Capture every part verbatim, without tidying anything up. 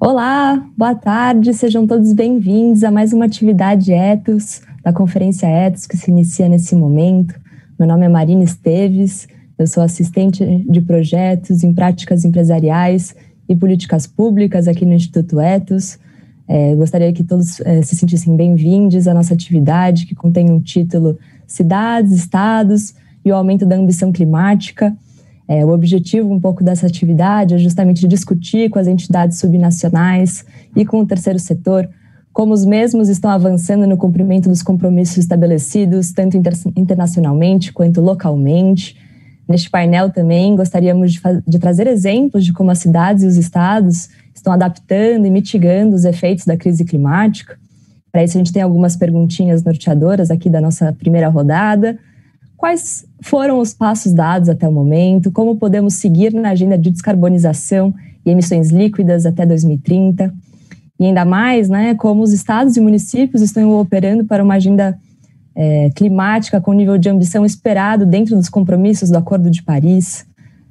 Olá, boa tarde, sejam todos bem-vindos a mais uma atividade Ethos, da Conferência Ethos, que se inicia nesse momento. Meu nome é Marina Esteves, eu sou assistente de projetos em práticas empresariais e políticas públicas aqui no Instituto Ethos. É, gostaria que todos é, se sentissem bem-vindos à nossa atividade, que contém um título Cidades, Estados e o Aumento da Ambição Climática. É, o objetivo um pouco dessa atividade é justamente discutir com as entidades subnacionais e com o terceiro setor como os mesmos estão avançando no cumprimento dos compromissos estabelecidos, tanto inter internacionalmente quanto localmente. Neste painel também gostaríamos de, de trazer exemplos de como as cidades e os estados estão adaptando e mitigando os efeitos da crise climática. Para isso a gente tem algumas perguntinhas norteadoras aqui da nossa primeira rodada. Quais foram os passos dados até o momento? Como podemos seguir na agenda de descarbonização e emissões líquidas até dois mil e trinta? E ainda mais, né, como os estados e municípios estão operando para uma agenda é, climática com nível de ambição esperado dentro dos compromissos do Acordo de Paris.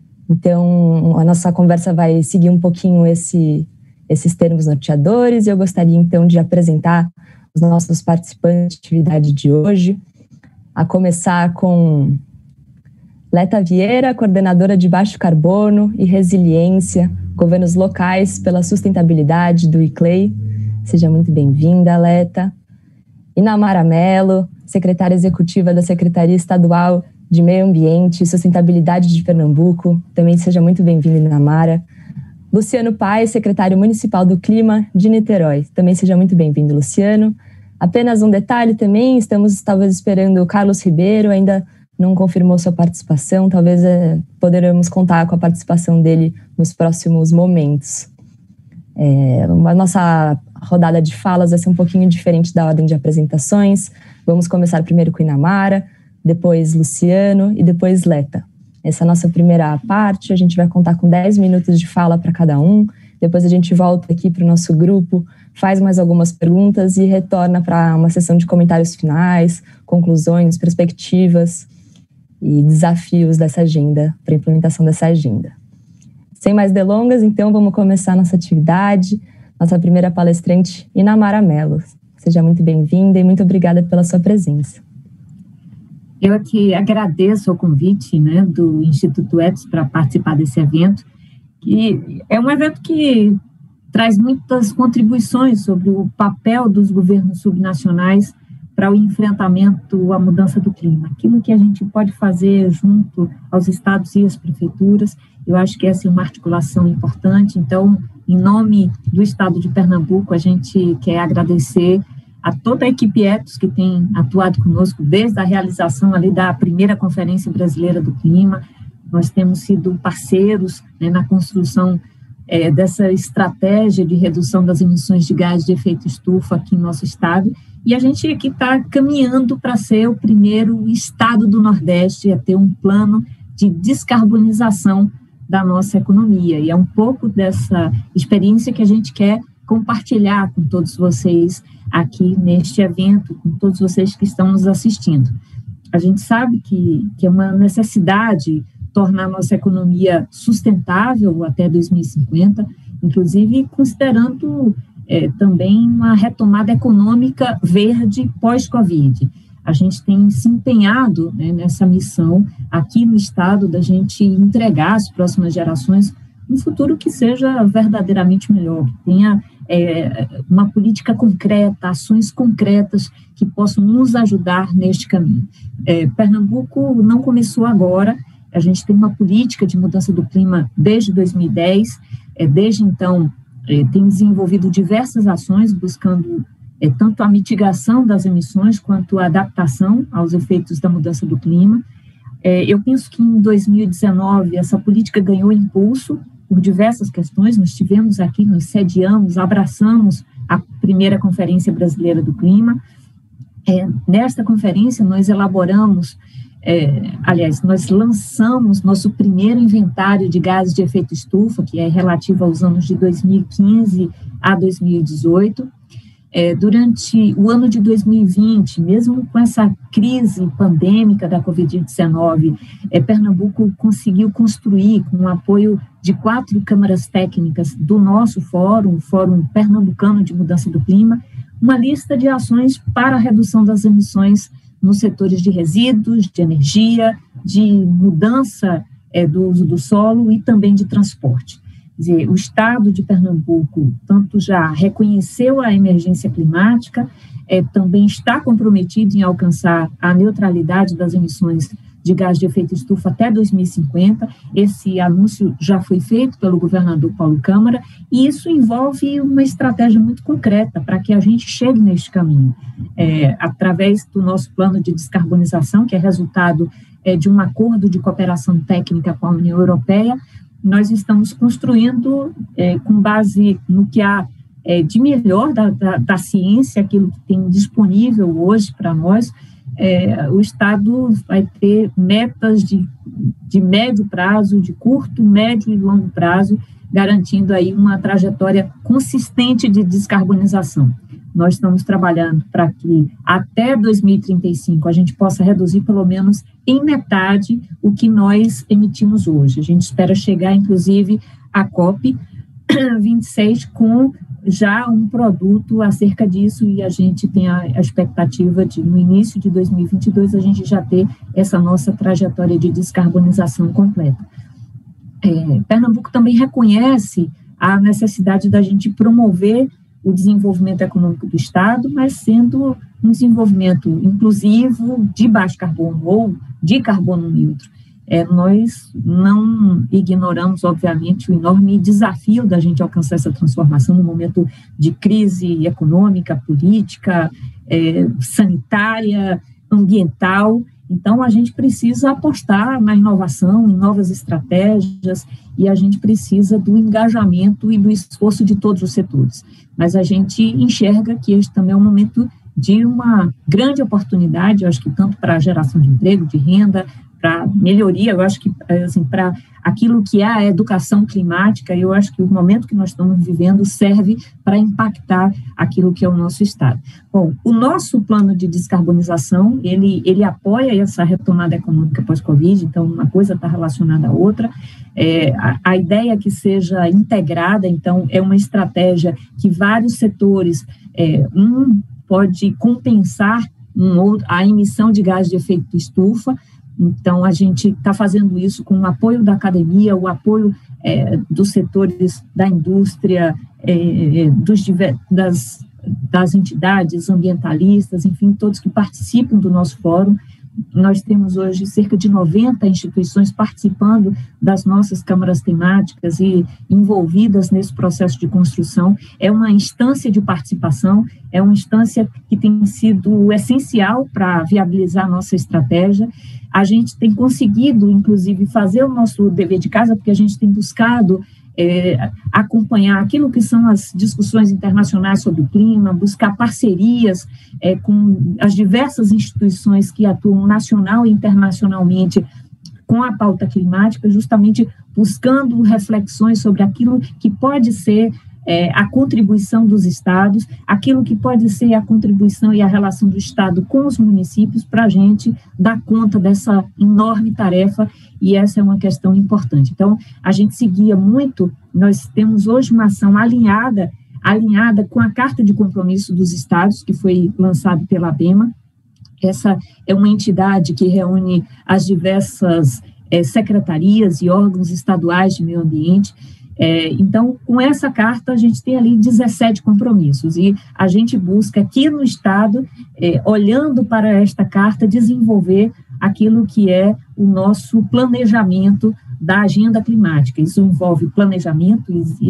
Então, a nossa conversa vai seguir um pouquinho esse, esses termos norteadores e eu gostaria, então, de apresentar os nossos participantes da atividade de hoje. A começar com Leta Vieira, coordenadora de Baixo Carbono e Resiliência, Governos Locais pela Sustentabilidade do I C L E I. Seja muito bem-vinda, Leta. Inamara Mello, secretária executiva da Secretaria Estadual de Meio Ambiente e Sustentabilidade de Pernambuco. Também seja muito bem-vinda, Inamara. Luciano Paes, secretário municipal do Clima de Niterói. Também seja muito bem-vindo, Luciano. Apenas um detalhe também, estamos talvez esperando o Carlos Ribeiro, ainda não confirmou sua participação, talvez é, poderemos contar com a participação dele nos próximos momentos. É, a nossa rodada de falas vai ser um pouquinho diferente da ordem de apresentações. Vamos começar primeiro com Inamara, depois Luciano e depois Leta. Essa é a nossa primeira parte, a gente vai contar com dez minutos de fala para cada um, depois a gente volta aqui para o nosso grupo, faz mais algumas perguntas e retorna para uma sessão de comentários finais, conclusões, perspectivas e desafios dessa agenda, para a implementação dessa agenda. Sem mais delongas, então, vamos começar nossa atividade. Nossa primeira palestrante, Inamara Mello. Seja muito bem-vinda e muito obrigada pela sua presença. Eu aqui agradeço o convite, né, do Instituto Ethos para participar desse evento. E é um evento que traz muitas contribuições sobre o papel dos governos subnacionais para o enfrentamento à mudança do clima. Aquilo que a gente pode fazer junto aos estados e às prefeituras, eu acho que essa é uma articulação importante. Então, em nome do estado de Pernambuco, a gente quer agradecer a toda a equipe Ethos que tem atuado conosco desde a realização ali da primeira Conferência Brasileira do Clima. Nós temos sido parceiros, né, na construção é, dessa estratégia de redução das emissões de gás de efeito estufa aqui no nosso estado, e a gente aqui está caminhando para ser o primeiro estado do Nordeste a ter um plano de descarbonização da nossa economia, e é um pouco dessa experiência que a gente quer compartilhar com todos vocês aqui neste evento, com todos vocês que estão nos assistindo. A gente sabe que, que é uma necessidade tornar a nossa economia sustentável até dois mil e cinquenta, inclusive considerando é, também uma retomada econômica verde pós-Covid. A gente tem se empenhado, né, nessa missão aqui no estado da gente entregar às próximas gerações um futuro que seja verdadeiramente melhor, que tenha é, uma política concreta, ações concretas que possam nos ajudar neste caminho. É, Pernambuco não começou agora. A gente tem uma política de mudança do clima desde dois mil e dez, é, desde então é, tem desenvolvido diversas ações buscando é, tanto a mitigação das emissões quanto a adaptação aos efeitos da mudança do clima. É, eu penso que em dois mil e dezenove essa política ganhou impulso por diversas questões. Nós tivemos aqui, nós sediamos, abraçamos a primeira Conferência Brasileira do Clima. É, nesta conferência nós elaboramos É, aliás, nós lançamos nosso primeiro inventário de gases de efeito estufa, que é relativo aos anos de dois mil e quinze a dois mil e dezoito. É, durante o ano de dois mil e vinte, mesmo com essa crise pandêmica da covid dezenove, é, Pernambuco conseguiu construir, com o apoio de quatro câmaras técnicas do nosso fórum, o Fórum Pernambucano de Mudança do Clima, uma lista de ações para a redução das emissões nos setores de resíduos, de energia, de mudança é, do uso do solo e também de transporte. Quer dizer, o Estado de Pernambuco tanto já reconheceu a emergência climática, é, também está comprometido em alcançar a neutralidade das emissões de gás de efeito estufa até dois mil e cinquenta. Esse anúncio já foi feito pelo governador Paulo Câmara, e isso envolve uma estratégia muito concreta para que a gente chegue neste caminho, é, através do nosso plano de descarbonização, que é resultado é, de um acordo de cooperação técnica com a União Europeia. Nós estamos construindo, é, com base no que há é, de melhor da, da, da ciência, aquilo que tem disponível hoje para nós, é, o Estado vai ter metas de, de médio prazo, de curto, médio e longo prazo, garantindo aí uma trajetória consistente de descarbonização. Nós estamos trabalhando para que até dois mil e trinta e cinco a gente possa reduzir pelo menos em metade o que nós emitimos hoje. A gente espera chegar, inclusive, à COP vinte e seis com já um produto acerca disso, e a gente tem a, a expectativa de, no início de dois mil e vinte e dois, a gente já ter essa nossa trajetória de descarbonização completa. É, Pernambuco também reconhece a necessidade da gente promover o desenvolvimento econômico do Estado, mas sendo um desenvolvimento inclusivo, de baixo carbono ou de carbono neutro. É, nós não ignoramos, obviamente, o enorme desafio da gente alcançar essa transformação no momento de crise econômica, política, é, sanitária, ambiental. Então, a gente precisa apostar na inovação, em novas estratégias, e a gente precisa do engajamento e do esforço de todos os setores. Mas a gente enxerga que este também é um momento de uma grande oportunidade, eu acho que tanto para a geração de emprego, de renda, para melhoria, eu acho que assim, para aquilo que é a educação climática, eu acho que o momento que nós estamos vivendo serve para impactar aquilo que é o nosso Estado. Bom, o nosso plano de descarbonização, ele, ele apoia essa retomada econômica pós-Covid, então uma coisa está relacionada à outra. É, a, a ideia é que seja integrada, então é uma estratégia que vários setores, é, um pode compensar um outro, a emissão de gás de efeito estufa. Então, a gente está fazendo isso com o apoio da academia, o apoio é, dos setores da indústria, é, dos, das, das entidades ambientalistas, enfim, todos que participam do nosso fórum. Nós temos hoje cerca de noventa instituições participando das nossas câmaras temáticas e envolvidas nesse processo de construção. É uma instância de participação, é uma instância que tem sido essencial para viabilizar a nossa estratégia. A gente tem conseguido, inclusive, fazer o nosso dever de casa, porque a gente tem buscado É, acompanhar aquilo que são as discussões internacionais sobre o clima, buscar parcerias é, com as diversas instituições que atuam nacional e internacionalmente com a pauta climática, justamente buscando reflexões sobre aquilo que pode ser é, a contribuição dos estados, aquilo que pode ser a contribuição e a relação do Estado com os municípios para a gente dar conta dessa enorme tarefa, e essa é uma questão importante. Então, a gente seguia muito, nós temos hoje uma ação alinhada, alinhada com a Carta de Compromisso dos Estados, que foi lançada pela ABEMA. Essa é uma entidade que reúne as diversas é, secretarias e órgãos estaduais de meio ambiente. É, então, com essa carta, a gente tem ali dezessete compromissos, e a gente busca aqui no Estado, é, olhando para esta carta, desenvolver aquilo que é o nosso planejamento da agenda climática. Isso envolve planejamento,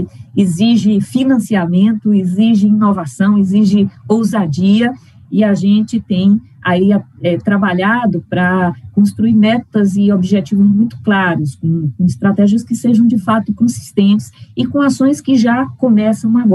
exige financiamento, exige inovação, exige ousadia, e a gente tem aí é, trabalhado para construir metas e objetivos muito claros, com, com estratégias que sejam de fato consistentes e com ações que já começam agora.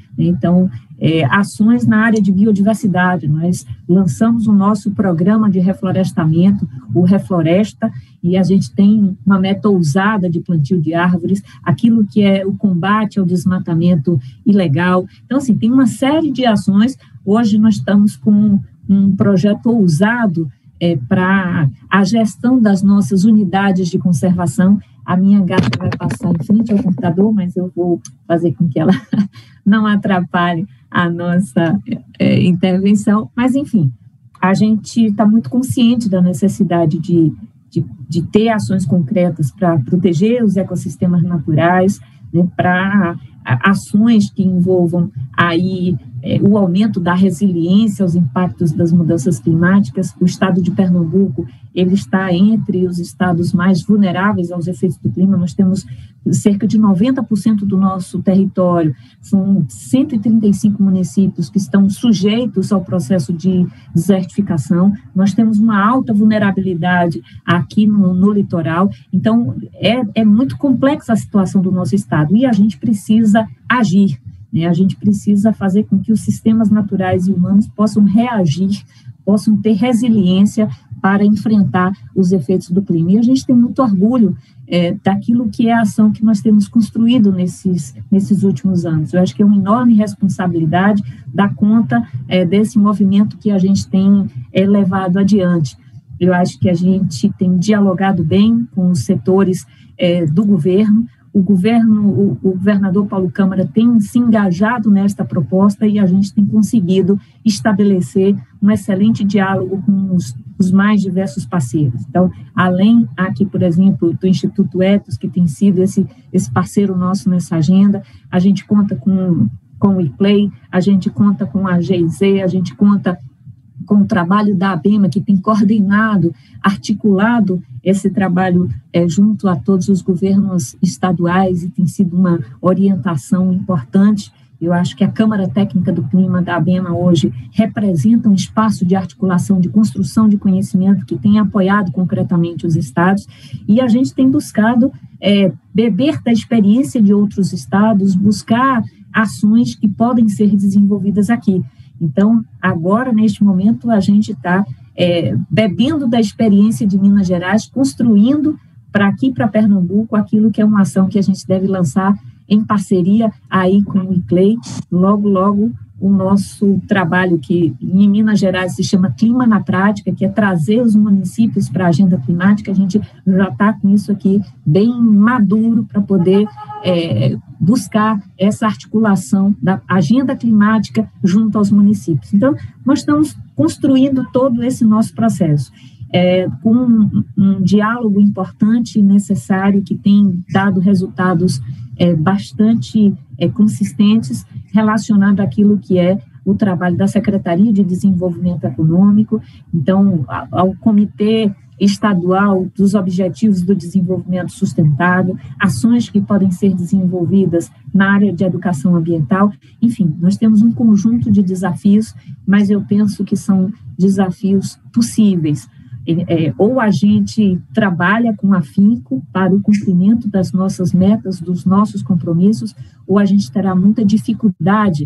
Então, é, ações na área de biodiversidade, nós lançamos o nosso programa de reflorestamento, o Refloresta, e a gente tem uma meta ousada de plantio de árvores, aquilo que é o combate ao desmatamento ilegal. Então, assim, tem uma série de ações. Hoje nós estamos com um projeto ousado é, para a gestão das nossas unidades de conservação. A minha gata vai passar em frente ao computador, mas eu vou fazer com que ela não atrapalhe a nossa é, intervenção. Mas, enfim, a gente está muito consciente da necessidade de, de, de ter ações concretas para proteger os ecossistemas naturais, né, para ações que envolvam aí é, o aumento da resiliência aos impactos das mudanças climáticas. O estado de Pernambuco, ele está entre os estados mais vulneráveis aos efeitos do clima. Nós temos cerca de noventa por cento do nosso território, são cento e trinta e cinco municípios que estão sujeitos ao processo de desertificação. Nós temos uma alta vulnerabilidade aqui no, no litoral. Então, é, é muito complexa a situação do nosso estado e a gente precisa agir, né? A gente precisa fazer com que os sistemas naturais e humanos possam reagir, possam ter resiliência para enfrentar os efeitos do clima. E a gente tem muito orgulho é, daquilo que é a ação que nós temos construído nesses, nesses últimos anos. Eu acho que é uma enorme responsabilidade dar conta é, desse movimento que a gente tem é, levado adiante. Eu acho que a gente tem dialogado bem com os setores é, do governo. O governo, o, o governador Paulo Câmara tem se engajado nesta proposta e a gente tem conseguido estabelecer um excelente diálogo com os, os mais diversos parceiros. Então, além aqui, por exemplo, do Instituto Ethos, que tem sido esse, esse parceiro nosso nessa agenda, a gente conta com, com o IPLEI, a gente conta com a G I Z, a gente conta com o trabalho da ABEMA, que tem coordenado, articulado esse trabalho é, junto a todos os governos estaduais e tem sido uma orientação importante. Eu acho que a Câmara Técnica do Clima da ABEMA hoje representa um espaço de articulação, de construção de conhecimento que tem apoiado concretamente os estados e a gente tem buscado é, beber da experiência de outros estados, buscar ações que podem ser desenvolvidas aqui. Então, agora, neste momento, a gente está é, bebendo da experiência de Minas Gerais, construindo para aqui, para Pernambuco, aquilo que é uma ação que a gente deve lançar em parceria aí com o IPLEI. Logo, logo, o nosso trabalho que em Minas Gerais se chama Clima na Prática, que é trazer os municípios para a agenda climática. A gente já está com isso aqui bem maduro para poder é, buscar essa articulação da agenda climática junto aos municípios. Então, nós estamos construindo todo esse nosso processo. É, com um, um diálogo importante e necessário que tem dado resultados é, bastante é, consistentes relacionado àquilo que é o trabalho da Secretaria de Desenvolvimento Econômico, então, ao Comitê Estadual dos Objetivos do Desenvolvimento Sustentável, ações que podem ser desenvolvidas na área de educação ambiental. Enfim, nós temos um conjunto de desafios, mas eu penso que são desafios possíveis. É, ou a gente trabalha com afinco para o cumprimento das nossas metas, dos nossos compromissos, ou a gente terá muita dificuldade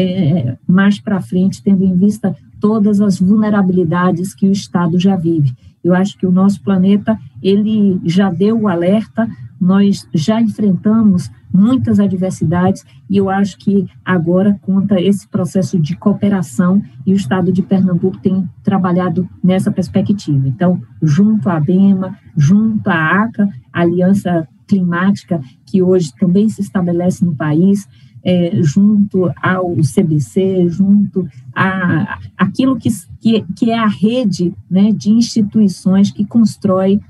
é, mais para frente, tendo em vista todas as vulnerabilidades que o Estado já vive. Eu acho que o nosso planeta, ele já deu o alerta, nós já enfrentamos muitas adversidades e eu acho que agora conta esse processo de cooperação e o Estado de Pernambuco tem trabalhado nessa perspectiva. Então, junto à ABEMA, junto à ACA, a Aliança Climática, que hoje também se estabelece no país, é, junto ao C B C, junto a aquilo que, que, que é a rede, né, de instituições que constrói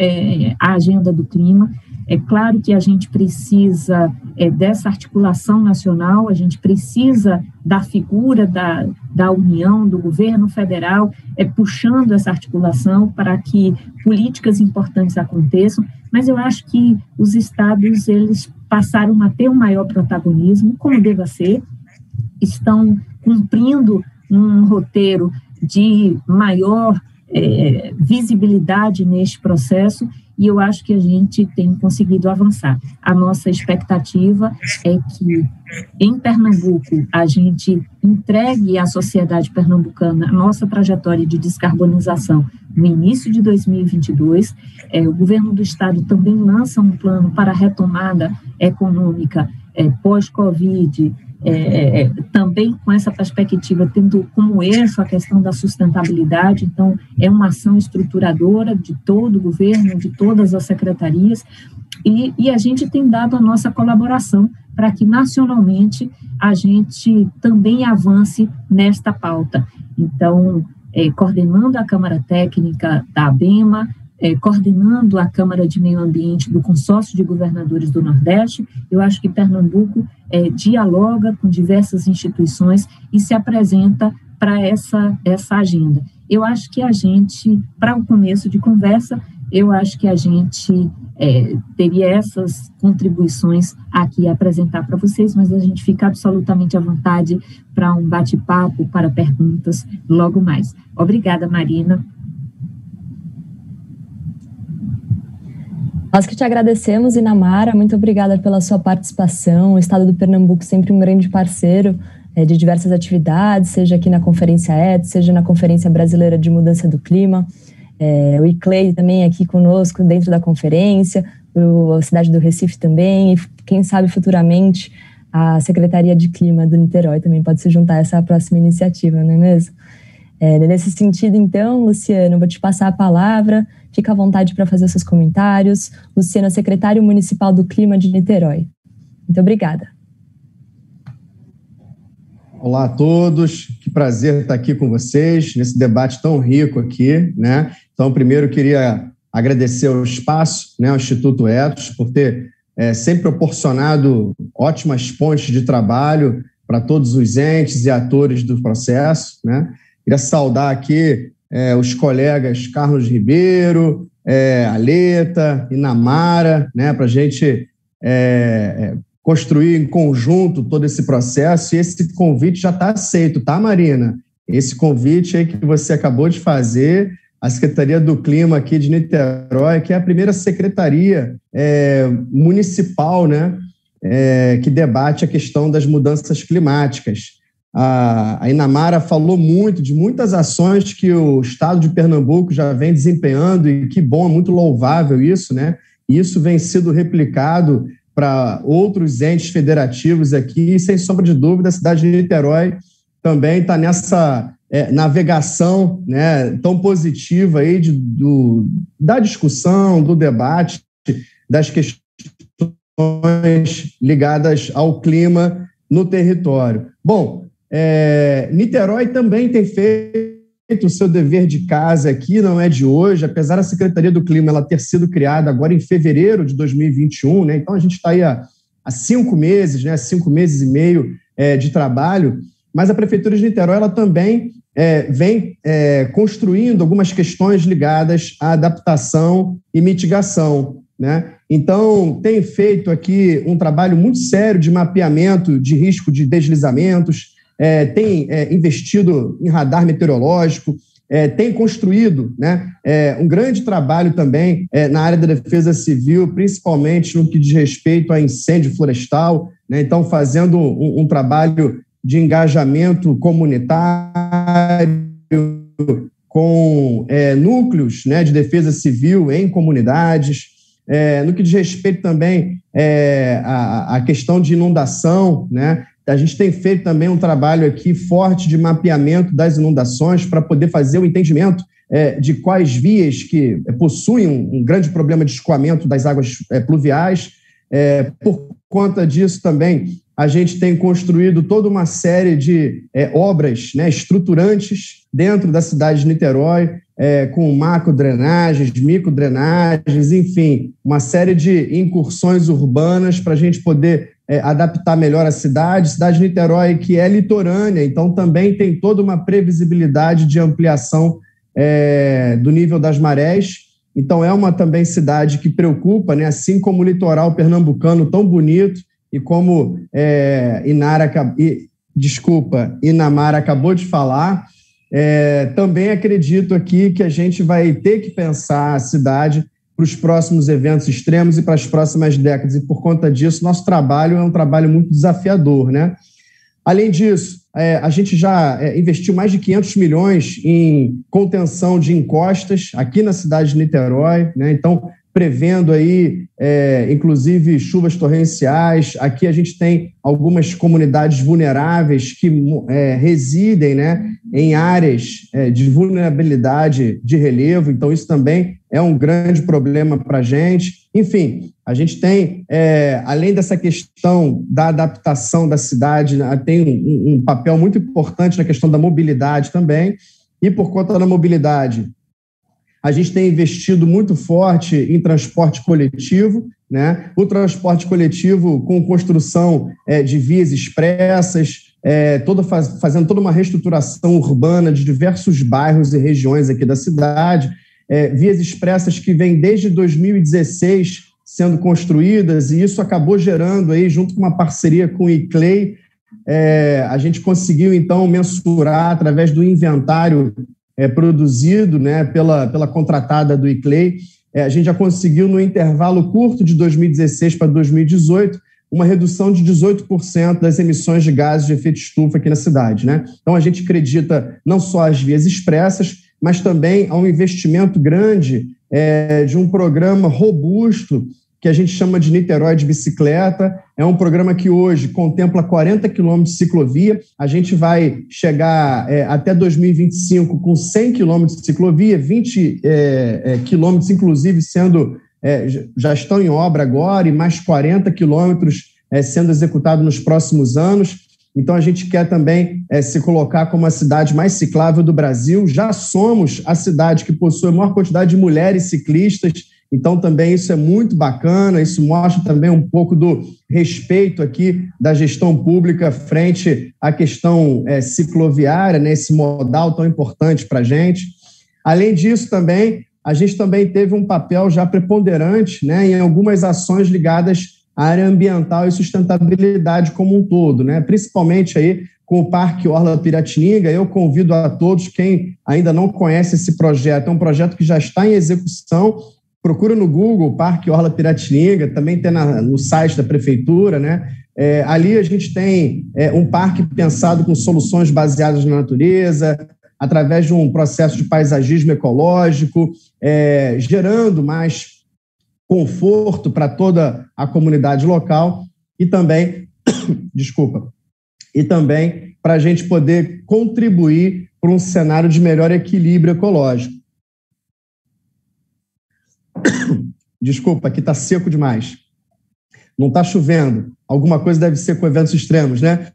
é, a agenda do clima. É claro que a gente precisa é, dessa articulação nacional, a gente precisa da figura da, da União, do governo federal, é, puxando essa articulação para que políticas importantes aconteçam, mas eu acho que os estados, eles passaram a ter um maior protagonismo, como deva ser, estão cumprindo um roteiro de maior é, visibilidade neste processo, e eu acho que a gente tem conseguido avançar. A nossa expectativa é que, em Pernambuco, a gente entregue à sociedade pernambucana a nossa trajetória de descarbonização no início de dois mil e vinte e dois. É, o governo do estado também lança um plano para a retomada econômica é, pós-Covid, É, é, também com essa perspectiva, tendo como eixo a questão da sustentabilidade. Então, é uma ação estruturadora de todo o governo, de todas as secretarias, e, e a gente tem dado a nossa colaboração para que, nacionalmente, a gente também avance nesta pauta. Então, é, coordenando a Câmara Técnica da ABEMA, É, coordenando a Câmara de Meio Ambiente do Consórcio de Governadores do Nordeste, eu acho que Pernambuco é, dialoga com diversas instituições e se apresenta para essa, essa agenda. Eu acho que a gente, para o começo de conversa, eu acho que a gente é, teria essas contribuições aqui a apresentar para vocês, mas a gente fica absolutamente à vontade para um bate-papo, para perguntas logo mais. Obrigada, Marina. Nós que te agradecemos, Inamara, muito obrigada pela sua participação. O Estado do Pernambuco sempre um grande parceiro é, de diversas atividades, seja aqui na Conferência Ethos, seja na Conferência Brasileira de Mudança do Clima. É, o I C L E I também aqui conosco dentro da conferência, a cidade do Recife também, e quem sabe futuramente a Secretaria de Clima do Niterói também pode se juntar a essa próxima iniciativa, não é mesmo? É, nesse sentido, então, Luciano, vou te passar a palavra, fica à vontade para fazer seus comentários. Luciano, secretário municipal do Clima de Niterói. Muito obrigada. Olá a todos, que prazer estar aqui com vocês, nesse debate tão rico aqui, né? Então, primeiro, queria agradecer o espaço, né, ao Instituto Ethos, por ter é, sempre proporcionado ótimas pontes de trabalho para todos os entes e atores do processo, né? Queria saudar aqui é, os colegas Carlos Ribeiro, é, Aleta, Inamara, né, para a gente é, construir em conjunto todo esse processo. E esse convite já está aceito, tá, Marina? Esse convite aí que você acabou de fazer, a Secretaria do Clima aqui de Niterói, que é a primeira secretaria é, municipal, né, é, que debate a questão das mudanças climáticas. A Inamara falou muito de muitas ações que o Estado de Pernambuco já vem desempenhando, e que bom, muito louvável isso, né? Isso vem sendo replicado para outros entes federativos aqui, e, sem sombra de dúvida, a cidade de Niterói também está nessa é, navegação, né, tão positiva aí de, do, da discussão, do debate, das questões ligadas ao clima no território. Bom, É, Niterói também tem feito o seu dever de casa aqui, não é de hoje, apesar da Secretaria do Clima ela ter sido criada agora em fevereiro de dois mil e vinte e um, né? Então a gente está aí há, há cinco meses, né? cinco meses e meio é, de trabalho, mas a Prefeitura de Niterói ela também é, vem é, construindo algumas questões ligadas à adaptação e mitigação, né? Então, tem feito aqui um trabalho muito sério de mapeamento de risco de deslizamentos, É, tem é, investido em radar meteorológico, é, tem construído, né, é, um grande trabalho também é, na área da defesa civil, principalmente no que diz respeito a incêndio florestal, né, então fazendo um, um trabalho de engajamento comunitário com é, núcleos, né, de defesa civil em comunidades. É, no que diz respeito também é, a, a questão de inundação, né, a gente tem feito também um trabalho aqui forte de mapeamento das inundações para poder fazer o entendimento é, de quais vias que possuem um, um grande problema de escoamento das águas é, pluviais. É, por conta disso também, a gente tem construído toda uma série de é, obras, né, estruturantes dentro da cidade de Niterói, é, com macro-drenagens, micro-drenagens, enfim, uma série de incursões urbanas para a gente poder É, adaptar melhor a cidade. Cidade de Niterói, que é litorânea, então também tem toda uma previsibilidade de ampliação é, do nível das marés. Então é uma também cidade que preocupa, né? Assim como o litoral pernambucano tão bonito, e como é, Inara, e, desculpa, Inamara acabou de falar, é, também acredito aqui que a gente vai ter que pensar a cidade para os próximos eventos extremos e para as próximas décadas, e por conta disso, nosso trabalho é um trabalho muito desafiador, né? Além disso, é, a gente já é, investiu mais de quinhentos milhões em contenção de encostas aqui na cidade de Niterói, né? Então, prevendo aí, é, inclusive, chuvas torrenciais. Aqui a gente tem algumas comunidades vulneráveis que é, residem, né, em áreas é, de vulnerabilidade de relevo, então isso também é um grande problema para a gente. Enfim, a gente tem, é, além dessa questão da adaptação da cidade, né, tem um, um papel muito importante na questão da mobilidade também, e por conta da mobilidade, a gente tem investido muito forte em transporte coletivo, né? O transporte coletivo com construção é, de vias expressas, é, toda faz, fazendo toda uma reestruturação urbana de diversos bairros e regiões aqui da cidade, é, vias expressas que vêm desde dois mil e dezesseis sendo construídas, e isso acabou gerando, aí, junto com uma parceria com o I C L E I, é, a gente conseguiu, então, mensurar através do inventário É, produzido, né, pela, pela contratada do I C L E I, é, a gente já conseguiu, no intervalo curto de dois mil e dezesseis para dois mil e dezoito, uma redução de dezoito por cento das emissões de gases de efeito estufa aqui na cidade, né? Então, a gente acredita não só às vias expressas, mas também a um investimento grande é, de um programa robusto que a gente chama de Niterói de Bicicleta. É um programa que hoje contempla quarenta quilômetros de ciclovia. A gente vai chegar é, até dois mil e vinte e cinco com cem quilômetros de ciclovia, vinte é, é, quilômetros, inclusive, sendo, é, já estão em obra agora, e mais quarenta quilômetros é, sendo executados nos próximos anos. Então, a gente quer também é, se colocar como a cidade mais ciclável do Brasil. Já somos a cidade que possui a maior quantidade de mulheres ciclistas. Então, também isso é muito bacana, isso mostra também um pouco do respeito aqui da gestão pública frente à questão é, cicloviária, né, esse modal tão importante para a gente. Além disso, também, a gente também teve um papel já preponderante, né, em algumas ações ligadas à área ambiental e sustentabilidade como um todo, né, principalmente aí com o Parque Orla Piratininga. Eu convido a todos, quem ainda não conhece esse projeto, é um projeto que já está em execução. Procura no Google, Parque Orla Piratininga, também tem na, no site da Prefeitura, né? É, ali a gente tem é, um parque pensado com soluções baseadas na natureza, através de um processo de paisagismo ecológico, é, gerando mais conforto para toda a comunidade local e também, desculpa, e também para a gente poder contribuir para um cenário de melhor equilíbrio ecológico. Desculpa, aqui está seco demais. Não está chovendo. Alguma coisa deve ser com eventos extremos, né?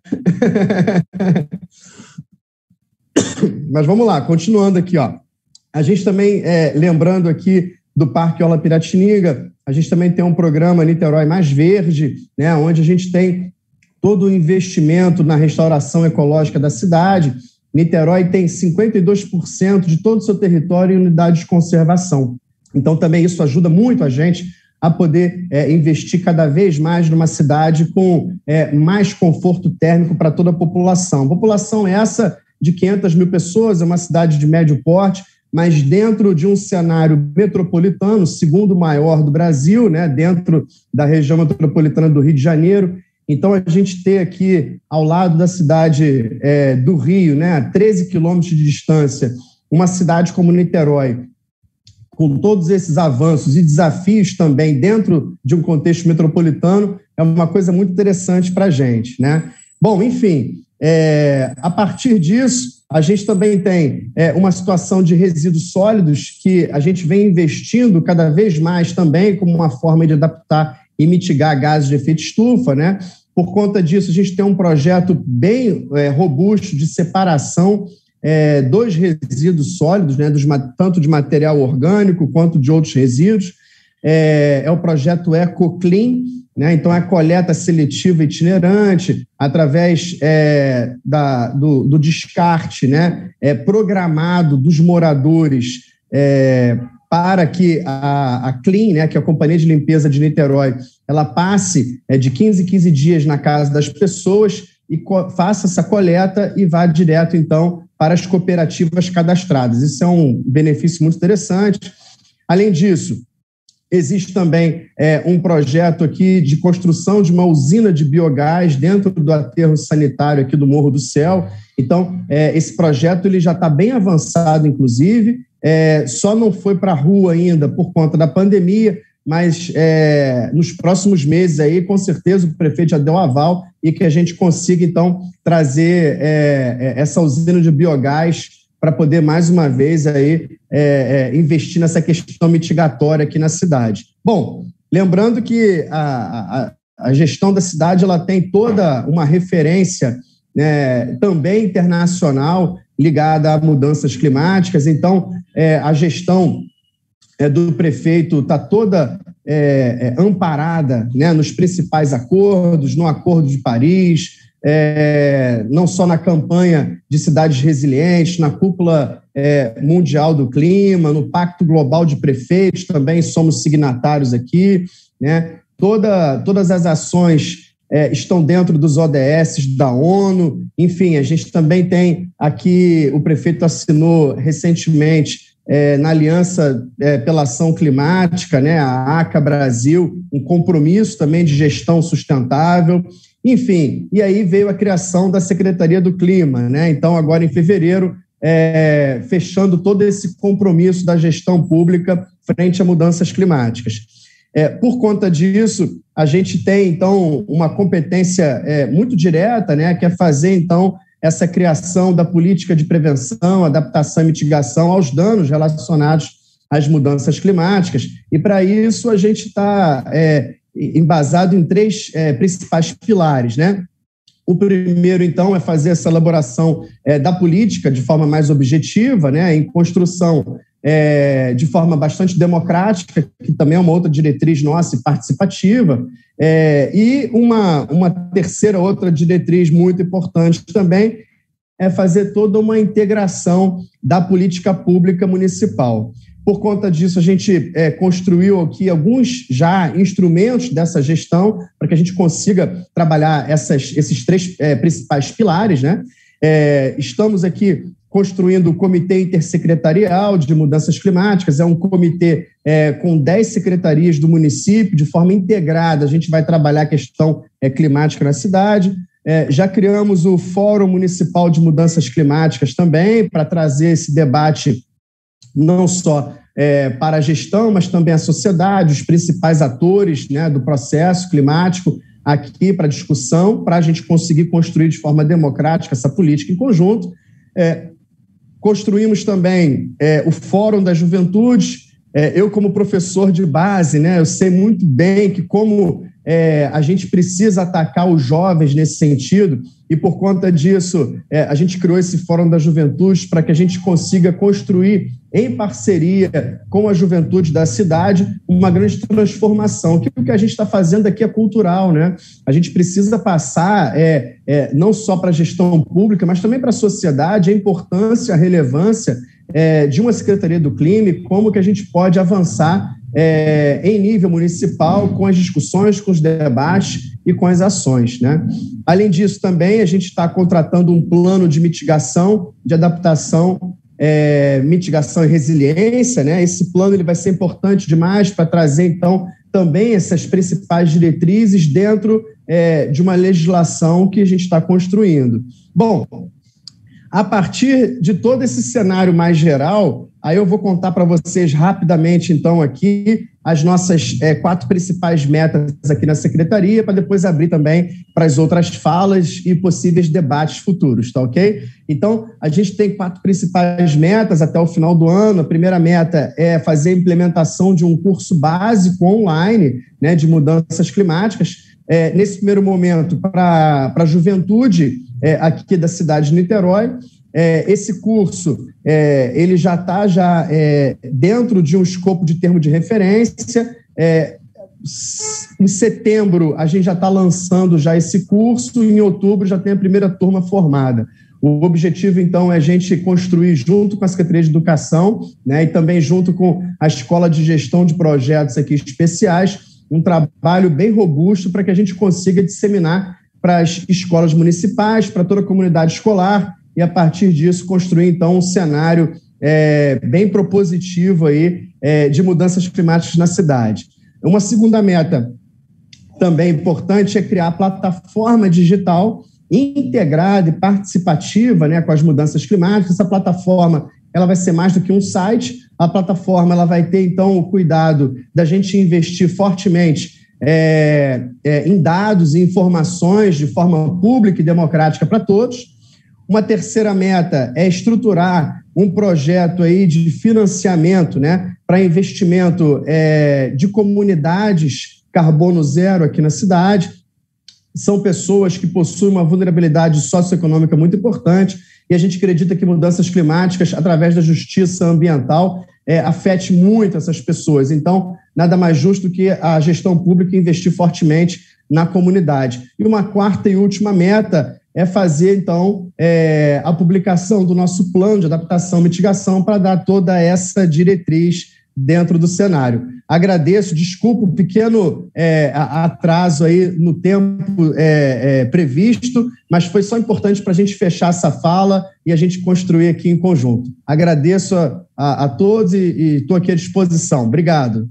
Mas vamos lá, continuando aqui, ó. A gente também, é, lembrando aqui do Parque Orla Piratininga, a gente também tem um programa Niterói Mais Verde, né, onde a gente tem todo o investimento na restauração ecológica da cidade. Niterói tem cinquenta e dois por cento de todo o seu território em unidades de conservação. Então, também isso ajuda muito a gente a poder é, investir cada vez mais numa cidade com é, mais conforto térmico para toda a população. A população essa de quinhentas mil pessoas, é uma cidade de médio porte, mas dentro de um cenário metropolitano, segundo maior do Brasil, né, dentro da região metropolitana do Rio de Janeiro. Então, a gente tem aqui, ao lado da cidade é, do Rio, né, a treze quilômetros de distância, uma cidade como Niterói, com todos esses avanços e desafios também dentro de um contexto metropolitano, é uma coisa muito interessante para a gente, né? Bom, enfim, é, a partir disso, a gente também tem é, uma situação de resíduos sólidos que a gente vem investindo cada vez mais também como uma forma de adaptar e mitigar gases de efeito estufa, né? Por conta disso, a gente tem um projeto bem é, robusto de separação É, dos resíduos sólidos, né, dos, tanto de material orgânico quanto de outros resíduos. É, é o projeto EcoClean, né, então é a coleta seletiva itinerante, através é, da, do, do descarte, né, é, programado dos moradores é, para que a, a Clean, né, que é a Companhia de Limpeza de Niterói, ela passe é, de quinze em quinze dias na casa das pessoas e faça essa coleta e vá direto, então, para as cooperativas cadastradas. Isso é um benefício muito interessante. Além disso, existe também é, um projeto aqui de construção de uma usina de biogás dentro do aterro sanitário aqui do Morro do Céu. Então, é, esse projeto ele já está bem avançado, inclusive, é, só não foi para a rua ainda por conta da pandemia, mas é, nos próximos meses aí, com certeza, o prefeito já deu aval e que a gente consiga, então, trazer é, essa usina de biogás para poder, mais uma vez, aí, é, é, investir nessa questão mitigatória aqui na cidade. Bom, lembrando que a, a, a gestão da cidade ela tem toda uma referência, né, também internacional ligada a mudanças climáticas, então é, a gestão é, do prefeito está toda é, é, amparada, né, nos principais acordos, no Acordo de Paris, É, não só na campanha de cidades resilientes, na cúpula é, mundial do clima, no Pacto Global de Prefeitos, também somos signatários aqui, né? Toda, todas as ações é, estão dentro dos O D S da ONU, enfim, a gente também tem aqui, o prefeito assinou recentemente é, na Aliança é, pela Ação Climática, né, a ACA Brasil, um compromisso também de gestão sustentável. Enfim, e aí veio a criação da Secretaria do Clima, né? Então, agora em fevereiro, é, fechando todo esse compromisso da gestão pública frente a mudanças climáticas. É, por conta disso, a gente tem, então, uma competência é, muito direta, né? Que é fazer, então, essa criação da política de prevenção, adaptação e mitigação aos danos relacionados às mudanças climáticas. E, para isso, a gente está É, embasado em três é, principais pilares, né? O primeiro, então, é fazer essa elaboração é, da política de forma mais objetiva, né, em construção é, de forma bastante democrática, que também é uma outra diretriz nossa e participativa, é, e uma, uma terceira, outra diretriz muito importante também é fazer toda uma integração da política pública municipal. Por conta disso, a gente é, construiu aqui alguns já instrumentos dessa gestão para que a gente consiga trabalhar essas, esses três é, principais pilares, né? É, estamos aqui construindo o Comitê Intersecretarial de Mudanças Climáticas, é um comitê é, com dez secretarias do município, de forma integrada, a gente vai trabalhar a questão é, climática na cidade. É, já criamos o Fórum Municipal de Mudanças Climáticas também, para trazer esse debate não só é, para a gestão, mas também a sociedade, os principais atores, né, do processo climático aqui para discussão, para a gente conseguir construir de forma democrática essa política em conjunto. É, construímos também é, o Fórum das Juventudes. É, eu, como professor de base, né, eu sei muito bem que como é, a gente precisa atacar os jovens nesse sentido, e por conta disso é, a gente criou esse Fórum da Juventude para que a gente consiga construir, em parceria com a juventude da cidade, uma grande transformação, que o que a gente está fazendo aqui é cultural, né? A gente precisa passar, é, é, não só para a gestão pública, mas também para a sociedade, a importância, a relevância é, de uma Secretaria do Clima e como que a gente pode avançar é, em nível municipal com as discussões, com os debates e com as ações, né? Além disso, também a gente está contratando um plano de mitigação, de adaptação, É, mitigação e resiliência, né? Esse plano ele vai ser importante demais para trazer, então, também essas principais diretrizes dentro é, de uma legislação que a gente está construindo. Bom, a partir de todo esse cenário mais geral, aí eu vou contar para vocês rapidamente, então, aqui, as nossas é, quatro principais metas aqui na Secretaria, para depois abrir também para as outras falas e possíveis debates futuros, tá ok? Então, a gente tem quatro principais metas até o final do ano. A primeira meta é fazer a implementação de um curso básico online, né, de mudanças climáticas. É, nesse primeiro momento, para a juventude é, aqui da cidade de Niterói. É, esse curso é, ele já está já, é, dentro de um escopo de termo de referência. É, em setembro, a gente já está lançando já esse curso, e em outubro já tem a primeira turma formada. O objetivo, então, é a gente construir junto com a Secretaria de Educação, né, e também junto com a Escola de Gestão de Projetos aqui especiais, um trabalho bem robusto para que a gente consiga disseminar para as escolas municipais, para toda a comunidade escolar, e, a partir disso, construir, então, um cenário é, bem propositivo aí, é, de mudanças climáticas na cidade. Uma segunda meta também importante é criar a plataforma digital integrada e participativa, né, com as mudanças climáticas. Essa plataforma ela vai ser mais do que um site. A plataforma ela vai ter, então, o cuidado da gente investir fortemente é, é, em dados e informações de forma pública e democrática para todos. Uma terceira meta é estruturar um projeto aí de financiamento, né, para investimento é, de comunidades carbono zero aqui na cidade. São pessoas que possuem uma vulnerabilidade socioeconômica muito importante e a gente acredita que mudanças climáticas, através da justiça ambiental, é, afete muito essas pessoas. Então, nada mais justo que a gestão pública investir fortemente na comunidade. E uma quarta e última meta é fazer, então, é, a publicação do nosso plano de adaptação e mitigação para dar toda essa diretriz dentro do cenário. Agradeço, desculpa o pequeno é, atraso aí no tempo é, é, previsto, mas foi só importante para a gente fechar essa fala e a gente construir aqui em conjunto. Agradeço a, a, a todos e estou aqui à disposição. Obrigado.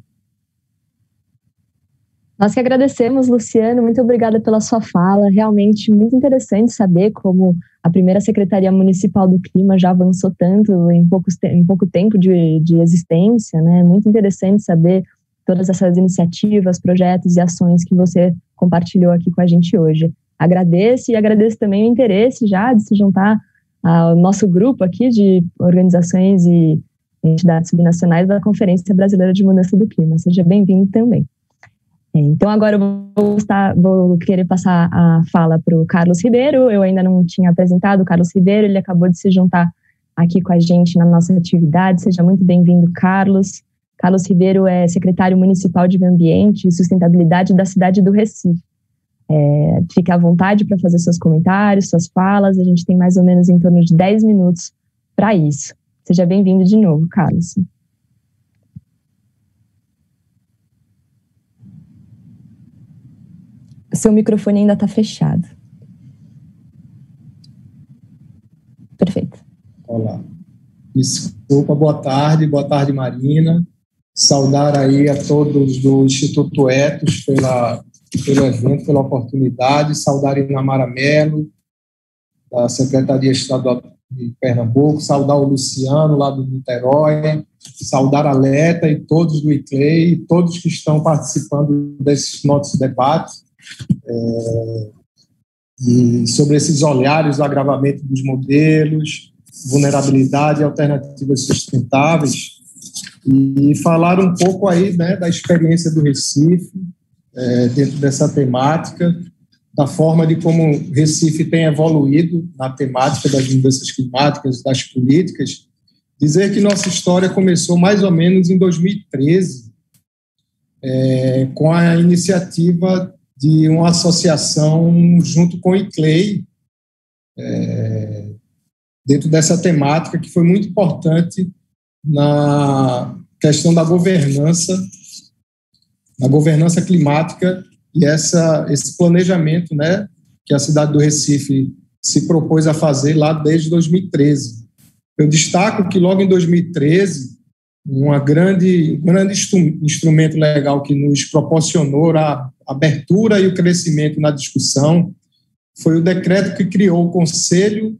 Nós que agradecemos, Luciano, muito obrigada pela sua fala, realmente muito interessante saber como a primeira Secretaria Municipal do Clima já avançou tanto em, poucos, em pouco tempo de, de existência, né? Muito interessante saber todas essas iniciativas, projetos e ações que você compartilhou aqui com a gente hoje. Agradeço e agradeço também o interesse já de se juntar ao nosso grupo aqui de organizações e entidades subnacionais da Conferência Brasileira de Mudança do Clima. Seja bem-vindo também. Então, agora eu vou, estar, vou querer passar a fala para o Carlos Ribeiro. Eu ainda não tinha apresentado o Carlos Ribeiro, ele acabou de se juntar aqui com a gente na nossa atividade. Seja muito bem-vindo, Carlos. Carlos Ribeiro é secretário municipal de Meio Ambiente e Sustentabilidade da cidade do Recife. É, fique à vontade para fazer seus comentários, suas falas. A gente tem mais ou menos em torno de dez minutos para isso. Seja bem-vindo de novo, Carlos. O seu microfone ainda está fechado. Perfeito. Olá. Desculpa, boa tarde, boa tarde, Marina. Saudar aí a todos do Instituto Etos pela, pelo evento, pela oportunidade. Saudar a Inamara Mello, da Secretaria Estadual de Pernambuco. Saudar o Luciano, lá do Niterói. Saudar a Leta e todos do I C L E I, e todos que estão participando desses nossos debates. É, e sobre esses olhares do agravamento dos modelos, vulnerabilidade e alternativas sustentáveis, e falar um pouco aí, né, da experiência do Recife é, dentro dessa temática, da forma de como o Recife tem evoluído na temática das mudanças climáticas, das políticas. Dizer que nossa história começou mais ou menos em dois mil e treze, é, com a iniciativa de uma associação junto com o I C L E I, é, dentro dessa temática que foi muito importante na questão da governança, da governança climática e essa, esse planejamento, né, que a cidade do Recife se propôs a fazer lá desde dois mil e treze. Eu destaco que logo em dois mil e treze, uma grande, um grande instrumento legal que nos proporcionou a abertura e o crescimento na discussão foi o decreto que criou o Conselho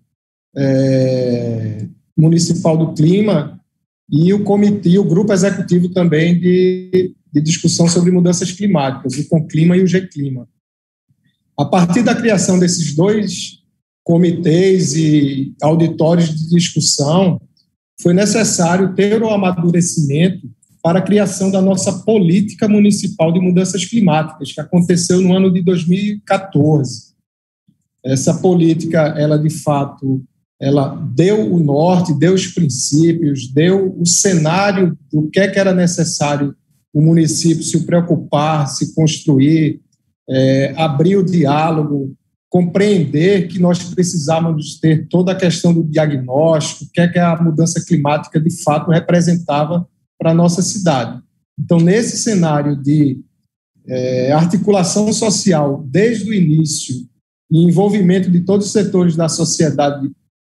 é, Municipal do Clima e o comitê, o grupo executivo também de, de discussão sobre mudanças climáticas, o Conclima e o G-Clima. A partir da criação desses dois comitês e auditórios de discussão, foi necessário ter o amadurecimento para a criação da nossa política municipal de mudanças climáticas, que aconteceu no ano de dois mil e catorze. Essa política, ela de fato, ela deu o norte, deu os princípios, deu o cenário do que, é que era necessário o município se preocupar, se construir, é, abrir o diálogo, compreender que nós precisávamos ter toda a questão do diagnóstico, o que é que a mudança climática de fato representava para a nossa cidade. Então, nesse cenário de é, articulação social desde o início e envolvimento de todos os setores da sociedade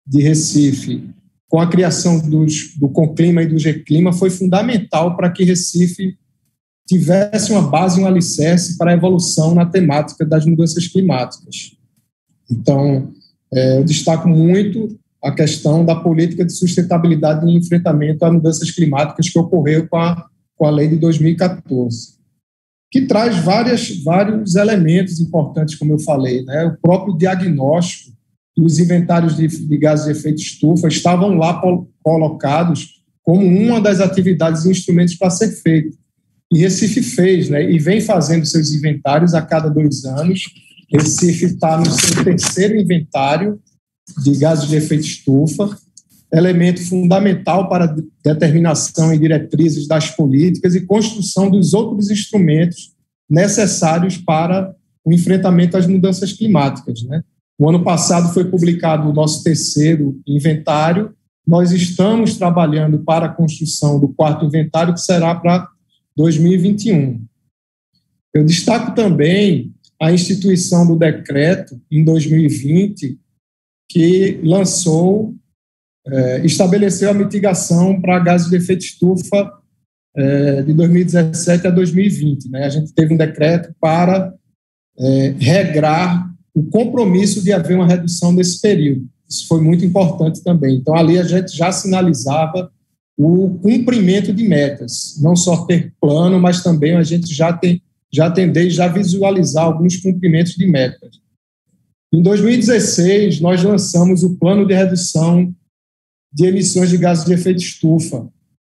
de Recife, com a criação dos, do Conclima e do Gclima, foi fundamental para que Recife tivesse uma base, um alicerce para a evolução na temática das mudanças climáticas. Então, é, eu destaco muito a questão da política de sustentabilidade e enfrentamento às mudanças climáticas que ocorreu com a, com a lei de dois mil e catorze, que traz várias, vários elementos importantes, como eu falei, né? O próprio diagnóstico e os inventários de, de gases de efeito estufa estavam lá colocados como uma das atividades e instrumentos para ser feito. E Recife fez, né? E vem fazendo seus inventários a cada dois anos. Recife está no seu terceiro inventário de gases de efeito estufa, elemento fundamental para a determinação e diretrizes das políticas e construção dos outros instrumentos necessários para o enfrentamento às mudanças climáticas, né? O ano passado foi publicado o nosso terceiro inventário. Nós estamos trabalhando para a construção do quarto inventário, que será para dois mil e vinte e um. Eu destaco também a instituição do decreto, em dois mil e vinte, que lançou, é, estabeleceu a mitigação para gases de efeito estufa é, de dois mil e dezessete a dois mil e vinte. Né? A gente teve um decreto para é, regrar o compromisso de haver uma redução nesse período. Isso foi muito importante também. Então, ali a gente já sinalizava o cumprimento de metas, não só ter plano, mas também a gente já tem, já tem desde já visualizar alguns cumprimentos de metas. Em dois mil e dezesseis, nós lançamos o Plano de Redução de Emissões de Gases de Efeito Estufa.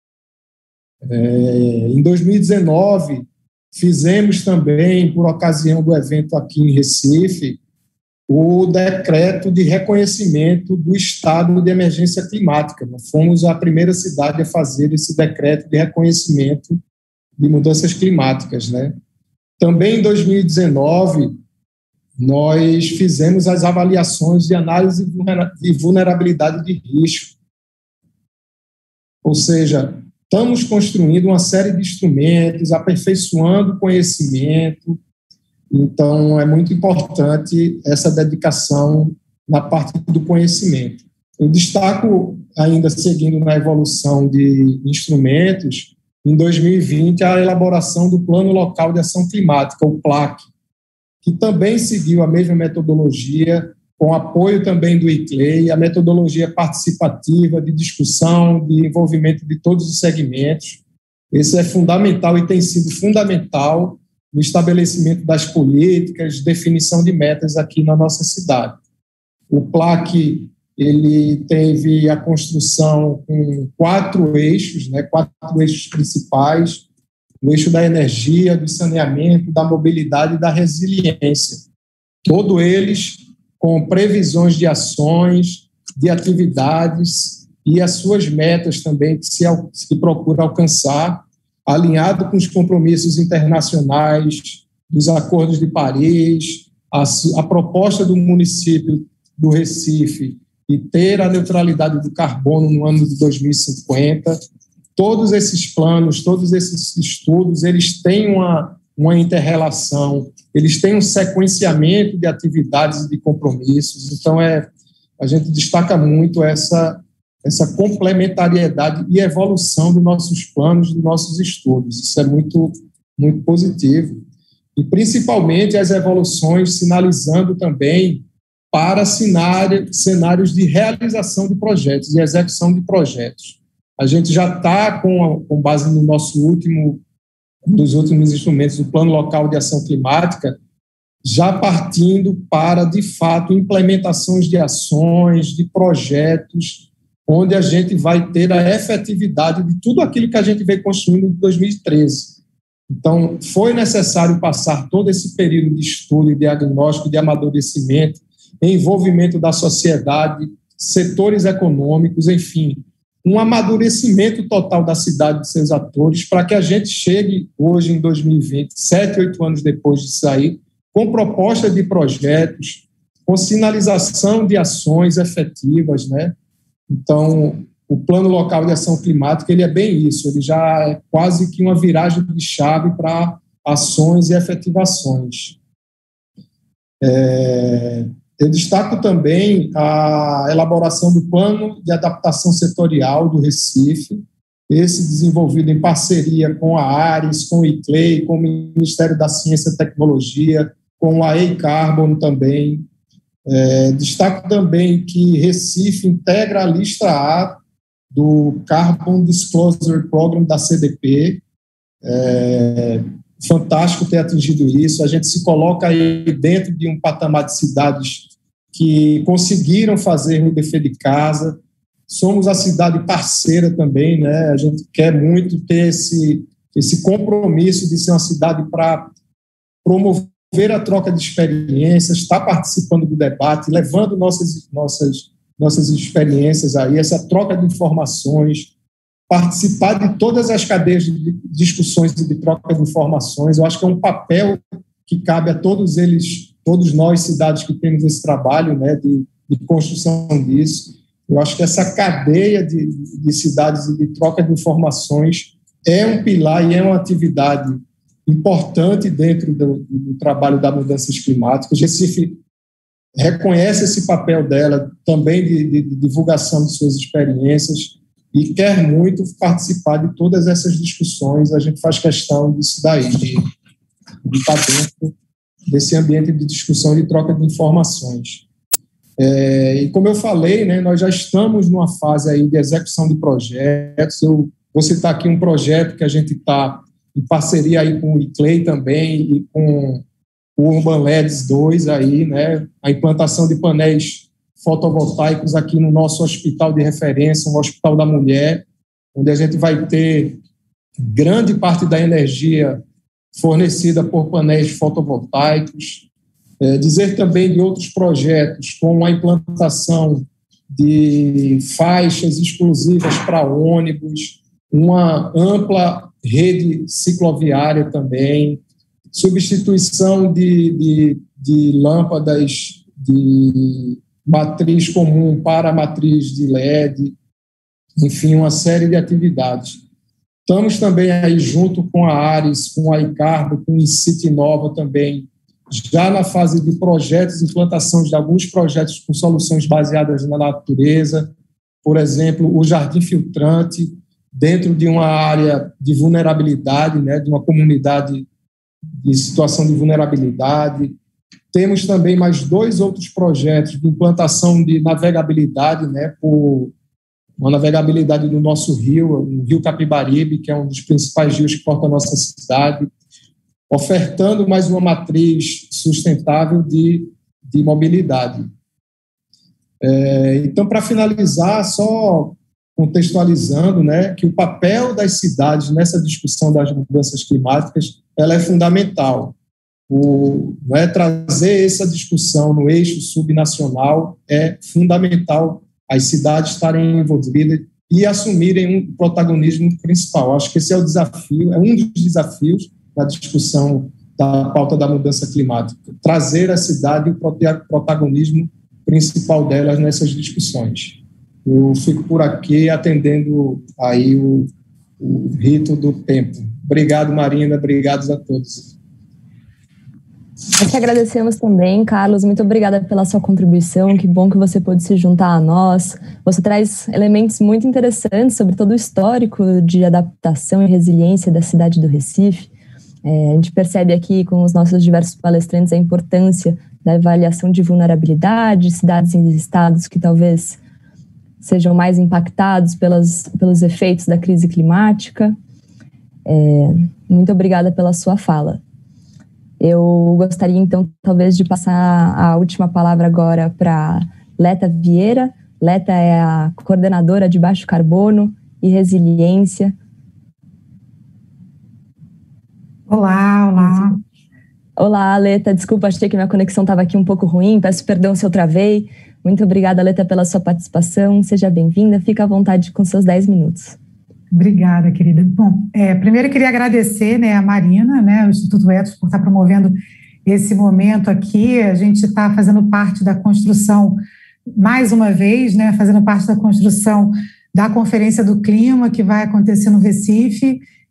É, em dois mil e dezenove, fizemos também, por ocasião do evento aqui em Recife, o decreto de reconhecimento do estado de emergência climática. Nós fomos a primeira cidade a fazer esse decreto de reconhecimento de mudanças climáticas, né? Também em dois mil e dezenove, nós fizemos as avaliações de análise de vulnerabilidade de risco. Ou seja, estamos construindo uma série de instrumentos, aperfeiçoando o conhecimento. Então, é muito importante essa dedicação na parte do conhecimento. Eu destaco, ainda seguindo na evolução de instrumentos, em dois mil e vinte, a elaboração do Plano Local de Ação Climática, o PLAC, que também seguiu a mesma metodologia, com apoio também do I C L E I, a metodologia participativa de discussão, de envolvimento de todos os segmentos. Esse é fundamental e tem sido fundamental no estabelecimento das políticas, definição de metas aqui na nossa cidade. O PLAC, ele teve a construção com quatro eixos, né, quatro eixos principais: o eixo da energia, do saneamento, da mobilidade e da resiliência. Todos eles com previsões de ações, de atividades e as suas metas também que se, se procura alcançar, alinhado com os compromissos internacionais, dos acordos de Paris, a, a proposta do município do Recife e ter a neutralidade do carbono no ano de dois mil e cinquenta. Todos esses planos, todos esses estudos, eles têm uma, uma inter-relação, eles têm um sequenciamento de atividades e de compromissos. Então, é, a gente destaca muito essa, essa complementariedade e evolução dos nossos planos, dos nossos estudos. Isso é muito, muito positivo. E, principalmente, as evoluções sinalizando também para cenário, cenários de realização de projetos, de execução de projetos. A gente já está, com, com base no nosso último, um dos últimos instrumentos, o Plano Local de Ação Climática, já partindo para, de fato, implementações de ações, de projetos, onde a gente vai ter a efetividade de tudo aquilo que a gente veio construindo em dois mil e treze. Então, foi necessário passar todo esse período de estudo e diagnóstico, de amadurecimento, envolvimento da sociedade, setores econômicos, enfim, um amadurecimento total da cidade e de seus atores para que a gente chegue hoje, em dois mil e vinte, sete, oito anos depois de sair, com proposta de projetos, com sinalização de ações efetivas, né? Então, o Plano Local de Ação Climática, ele é bem isso, ele já é quase que uma viragem de chave para ações e efetivações. É, Eu destaco também a elaboração do Plano de Adaptação Setorial do Recife, esse desenvolvido em parceria com a ARES, com o I C L E I, com o Ministério da Ciência e Tecnologia, com a E-Carbon também. É, destaco também que Recife integra a lista A do Carbon Disclosure Program da C D P. É, fantástico ter atingido isso. A gente se coloca aí dentro de um patamar de cidades que conseguiram fazer o dever de casa. Somos a cidade parceira também, né? A gente quer muito ter esse, esse compromisso de ser uma cidade para promover a troca de experiências, estar participando do debate, levando nossas, nossas, nossas experiências aí, essa troca de informações, participar de todas as cadeias de discussões e de troca de informações. Eu acho que é um papel que cabe a todos eles, todos nós, cidades que temos esse trabalho, né, de, de construção disso. Eu acho que essa cadeia de, de cidades e de troca de informações é um pilar e é uma atividade importante dentro do, do trabalho das mudanças climáticas. O Recife reconhece esse papel dela também de, de, de divulgação de suas experiências e quer muito participar de todas essas discussões. A gente faz questão disso daí, de, de estar dentro desse ambiente de discussão e de troca de informações. É, e como eu falei, né, nós já estamos numa fase aí de execução de projetos. Eu vou citar aqui um projeto que a gente está em parceria aí com o I C L E I também e com o Urban L E Ds dois, aí, né, a implantação de painéis fotovoltaicos aqui no nosso hospital de referência, no Hospital da Mulher, onde a gente vai ter grande parte da energia fornecida por painéis fotovoltaicos. É, dizer também de outros projetos, como a implantação de faixas exclusivas para ônibus, uma ampla rede cicloviária também, substituição de, de, de lâmpadas de matriz comum para matriz de L E D, enfim, uma série de atividades. Estamos também aí junto com a ARES, com a E-Carbon, com o Incite Nova também, já na fase de projetos, implantação de alguns projetos com soluções baseadas na natureza, por exemplo, o Jardim Filtrante, dentro de uma área de vulnerabilidade, né, de uma comunidade de situação de vulnerabilidade. Temos também mais dois outros projetos de implantação de navegabilidade, né, por uma navegabilidade do nosso rio, o Rio Capibaribe, que é um dos principais rios que corta a nossa cidade, ofertando mais uma matriz sustentável de, de mobilidade. É, então, para finalizar, só contextualizando, né, que o papel das cidades nessa discussão das mudanças climáticas ela é fundamental. O, não é, trazer essa discussão no eixo subnacional é fundamental as cidades estarem envolvidas e assumirem um protagonismo principal. Acho que esse é o desafio, é um dos desafios da discussão da pauta da mudança climática, trazer a cidade e o protagonismo principal delas nessas discussões. Eu fico por aqui atendendo aí o, o rito do tempo. Obrigado, Marina, obrigados a todos. Nós que agradecemos também, Carlos, muito obrigada pela sua contribuição, que bom que você pôde se juntar a nós. Você traz elementos muito interessantes sobre todo o histórico de adaptação e resiliência da cidade do Recife. É, a gente percebe aqui com os nossos diversos palestrantes a importância da avaliação de vulnerabilidade, cidades e estados que talvez sejam mais impactados pelas, pelos efeitos da crise climática. É, muito obrigada pela sua fala. Eu gostaria, então, talvez de passar a última palavra agora para Leta Vieira. Leta é a coordenadora de Baixo Carbono e Resiliência. Olá, olá. Olá, Leta. Desculpa, achei que minha conexão estava aqui um pouco ruim. Peço perdão se eu travei. Muito obrigada, Leta, pela sua participação. Seja bem-vinda. Fica à vontade com seus dez minutos. Obrigada, querida. Bom, é, primeiro eu queria agradecer, né, a Marina, né, o Instituto Etos, por estar promovendo esse momento aqui. A gente está fazendo parte da construção, mais uma vez, né, fazendo parte da construção da Conferência do Clima, que vai acontecer no Recife,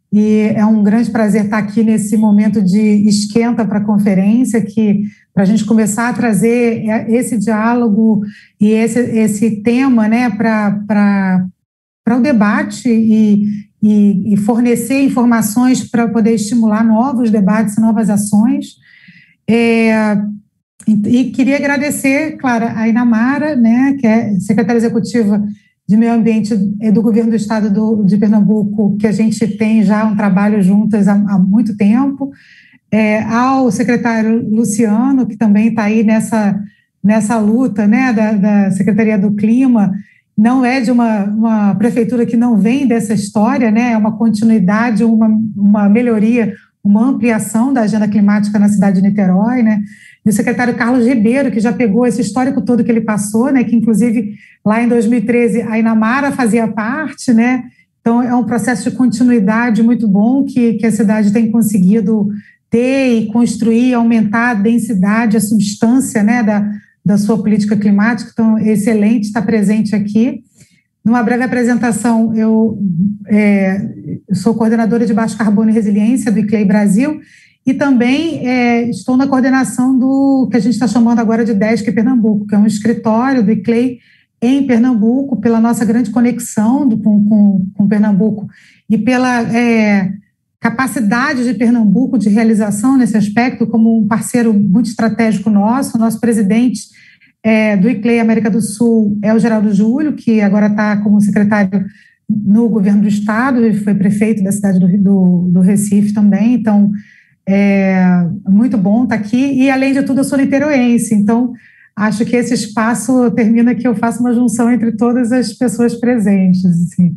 e é um grande prazer estar aqui nesse momento de esquenta para a conferência, que para a gente começar a trazer esse diálogo e esse, esse tema, né, para o debate e, e, e fornecer informações para poder estimular novos debates e novas ações. É, e, e queria agradecer, claro, a Inamara, né, que é secretária executiva de Meio Ambiente do Governo do Estado do, de Pernambuco, que a gente tem já um trabalho juntas há, há muito tempo, é, ao secretário Luciano, que também está aí nessa, nessa luta, né, da, da Secretaria do Clima. Não é de uma, uma prefeitura que não vem dessa história, né, é uma continuidade, uma, uma melhoria, uma ampliação da agenda climática na cidade de Niterói, né, e o secretário Carlos Ribeiro, que já pegou esse histórico todo que ele passou, né, que inclusive lá em dois mil e treze a Inamara fazia parte, né, então é um processo de continuidade muito bom que, que a cidade tem conseguido ter e construir, aumentar a densidade, a substância, né, da, da sua política climática, então excelente estar presente aqui. Numa breve apresentação, eu, é, eu sou coordenadora de Baixo Carbono e Resiliência do I C L E I Brasil, e também é, estou na coordenação do que a gente está chamando agora de DESC Pernambuco, que é um escritório do I C L E I em Pernambuco, pela nossa grande conexão do, com, com, com Pernambuco e pela é, capacidade de Pernambuco de realização nesse aspecto, como um parceiro muito estratégico nosso. Nosso presidente é, do I C L E I América do Sul é o Geraldo Júlio, que agora está como secretário no governo do estado e foi prefeito da cidade do, do, do Recife também, então é muito bom estar aqui, e além de tudo eu sou niteroense, então acho que esse espaço termina que eu faço uma junção entre todas as pessoas presentes, assim.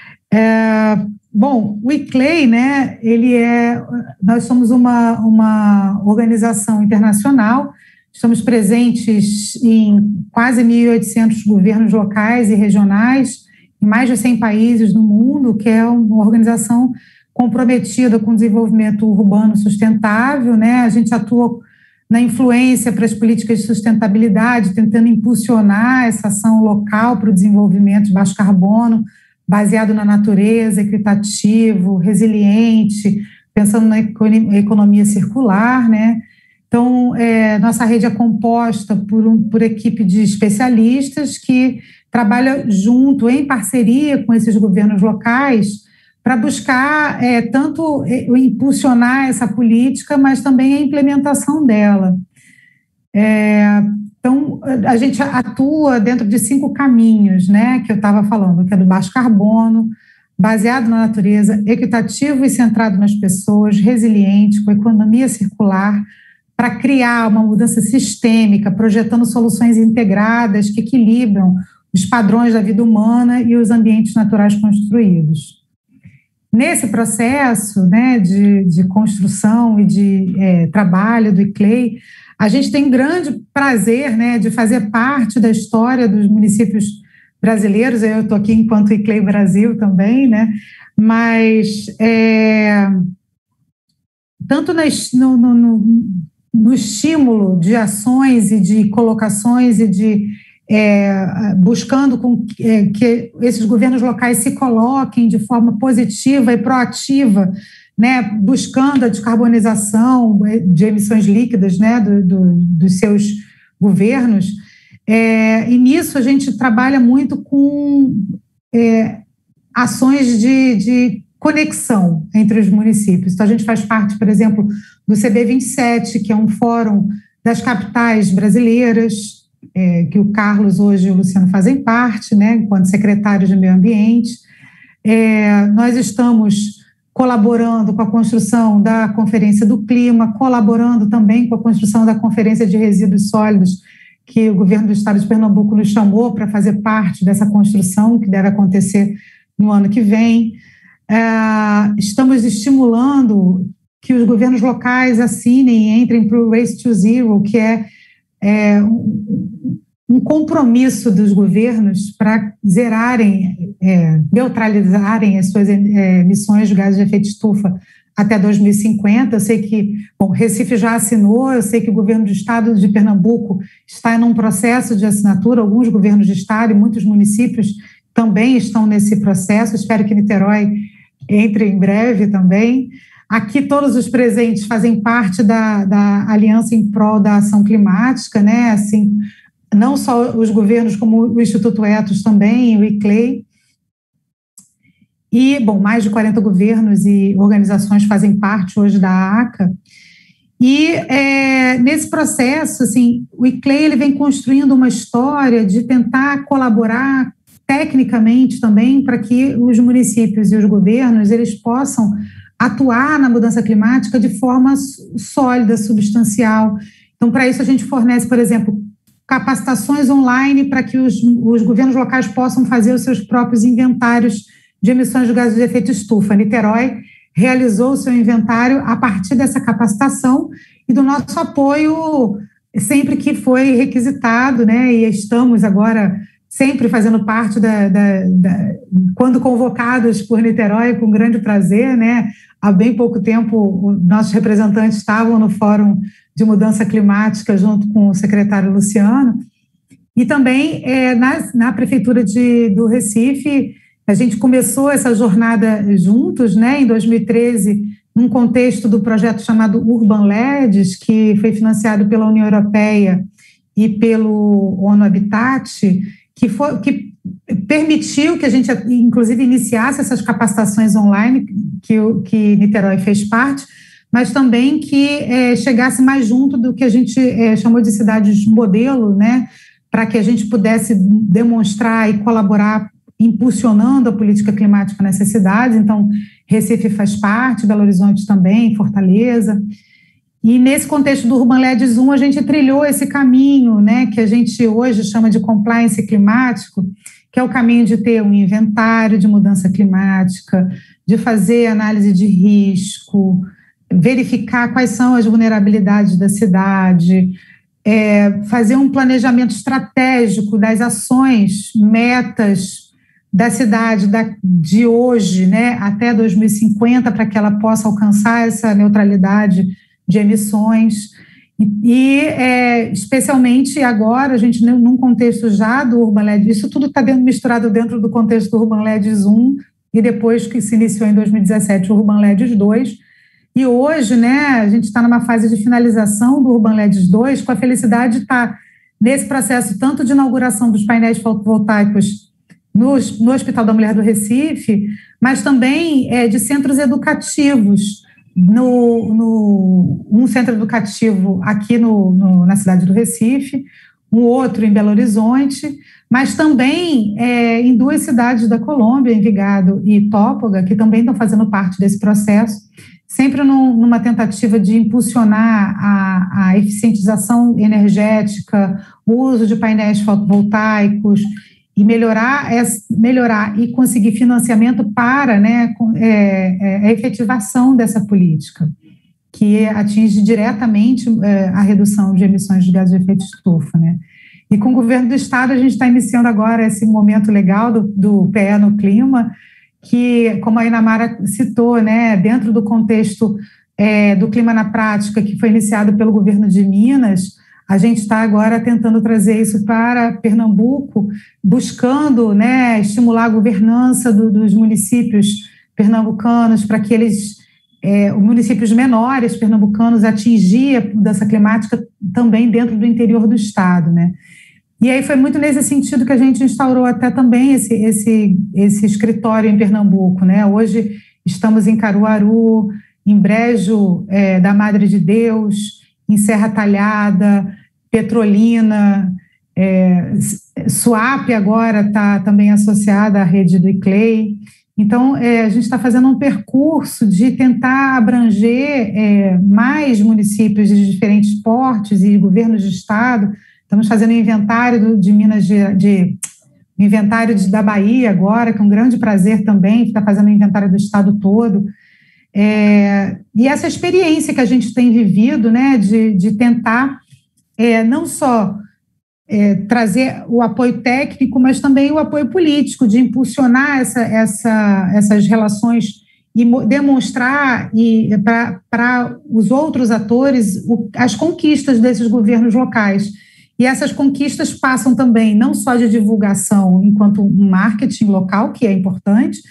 É, bom, o I C L E I, né, ele é, nós somos uma, uma organização internacional, estamos presentes em quase mil e oitocentos governos locais e regionais, em mais de cem países no mundo, que é uma organização comprometida com o desenvolvimento urbano sustentável, né? A gente atua na influência para as políticas de sustentabilidade, tentando impulsionar essa ação local para o desenvolvimento de baixo carbono, baseado na natureza, equitativo, resiliente, pensando na economia circular, né? Então, é, nossa rede é composta por, um, por equipe de especialistas que trabalha junto, em parceria com esses governos locais, para buscar é, tanto impulsionar essa política, mas também a implementação dela. É, então, a gente atua dentro de cinco caminhos, né, que eu estava falando, que é do baixo carbono, baseado na natureza, equitativo e centrado nas pessoas, resiliente, com economia circular, para criar uma mudança sistêmica, projetando soluções integradas que equilibram os padrões da vida humana e os ambientes naturais construídos. Nesse processo, né, de, de construção e de é, trabalho do I C L E I, a gente tem grande prazer, né, de fazer parte da história dos municípios brasileiros. Eu estou aqui enquanto I C L E I Brasil também, né, mas é, tanto no, no, no, no estímulo de ações e de colocações e de É, buscando com que, é, que esses governos locais se coloquem de forma positiva e proativa, né, buscando a descarbonização de emissões líquidas, né, do, do, dos seus governos. É, e nisso a gente trabalha muito com é, ações de, de conexão entre os municípios. Então, a gente faz parte, por exemplo, do C B vinte e sete, que é um fórum das capitais brasileiras, É, que o Carlos hoje e o Luciano fazem parte, né, enquanto secretários de meio ambiente. É, nós estamos colaborando com a construção da Conferência do Clima, colaborando também com a construção da Conferência de Resíduos Sólidos, que o governo do estado de Pernambuco nos chamou para fazer parte dessa construção, que deve acontecer no ano que vem. É, estamos estimulando que os governos locais assinem e entrem para o Race to Zero, que é É, um, um compromisso dos governos para zerarem, é, neutralizarem as suas é, emissões de gases de efeito estufa até dois mil e cinquenta. Eu sei que, bom, Recife já assinou, eu sei que o governo do estado de Pernambuco está num processo de assinatura, alguns governos de estado e muitos municípios também estão nesse processo. Espero que Niterói entre em breve também. Aqui todos os presentes fazem parte da, da Aliança em Prol da Ação Climática, né? Assim, não só os governos, como o Instituto Ethos também, o I C L E I. E, bom, mais de quarenta governos e organizações fazem parte hoje da A C A. E é, nesse processo, assim, o I C L E I ele vem construindo uma história de tentar colaborar tecnicamente também para que os municípios e os governos eles possam atuar na mudança climática de forma sólida, substancial. Então, para isso a gente fornece, por exemplo, capacitações online para que os, os governos locais possam fazer os seus próprios inventários de emissões de gases de efeito estufa. Niterói realizou o seu inventário a partir dessa capacitação e do nosso apoio sempre que foi requisitado, né? E estamos agora sempre fazendo parte da, da, da quando convocados por Niterói, com grande prazer, né? Há bem pouco tempo, nossos representantes estavam no Fórum de Mudança Climática junto com o secretário Luciano, e também é, na, na Prefeitura de, do Recife, a gente começou essa jornada juntos, né, em dois mil e treze, num contexto do projeto chamado Urban Leds, que foi financiado pela União Europeia e pelo ONU Habitat, que, foi, que permitiu que a gente, inclusive, iniciasse essas capacitações online, que, que Niterói fez parte, mas também que é, chegasse mais junto do que a gente é, chamou de cidades modelo, né, para que a gente pudesse demonstrar e colaborar impulsionando a política climática nessas cidades. Então, Recife faz parte, Belo Horizonte também, Fortaleza. E nesse contexto do Urban Leds um, a gente trilhou esse caminho, né, que a gente hoje chama de compliance climático, que é o caminho de ter um inventário de mudança climática, de fazer análise de risco, verificar quais são as vulnerabilidades da cidade, é, fazer um planejamento estratégico das ações, metas da cidade da, de hoje, né, até dois mil e cinquenta, para que ela possa alcançar essa neutralidade de emissões. E, e é, especialmente agora, a gente, num contexto já do Urban Leds, isso tudo está misturado dentro do contexto do Urban Leds um, e depois que se iniciou em dois mil e dezessete o Urban Leds dois, e hoje, né, a gente está numa fase de finalização do Urban Leds dois, com a felicidade de estar nesse processo tanto de inauguração dos painéis fotovoltaicos no, no Hospital da Mulher do Recife, mas também é, de centros educativos, no, no, um centro educativo aqui no, no, na cidade do Recife, um outro em Belo Horizonte, mas também é, em duas cidades da Colômbia, Envigado e Tópoga, que também estão fazendo parte desse processo, sempre num, numa tentativa de impulsionar a, a eficientização energética, o uso de painéis fotovoltaicos e melhorar, melhorar e conseguir financiamento para, né, é, é, a efetivação dessa política, que atinge diretamente é, a redução de emissões de gases de efeito estufa, né? E com o governo do Estado, a gente está iniciando agora esse momento legal do, do P E no Clima, que, como a Inamara citou, né, dentro do contexto é, do Clima na Prática, que foi iniciado pelo governo de Minas, a gente está agora tentando trazer isso para Pernambuco, buscando, né, estimular a governança do, dos municípios pernambucanos para que eles, é, os municípios menores pernambucanos, atingir a mudança climática também dentro do interior do Estado, né? E aí foi muito nesse sentido que a gente instaurou até também esse, esse, esse escritório em Pernambuco, né? Hoje estamos em Caruaru, em Brejo é, da Madre de Deus, em Serra Talhada, Petrolina, é, Suape agora está também associada à rede do I C L E I. Então, é, a gente está fazendo um percurso de tentar abranger é, mais municípios de diferentes portes e governos de estado. Estamos fazendo inventário do, de Minas de, de inventário de, da Bahia agora, que é um grande prazer também, está fazendo inventário do estado todo. É, e essa experiência que a gente tem vivido, né, de, de tentar é, não só é, trazer o apoio técnico, mas também o apoio político, de impulsionar essa, essa, essas relações e demonstrar e, para os outros atores o, as conquistas desses governos locais. E essas conquistas passam também não só de divulgação enquanto um marketing local, que é importante,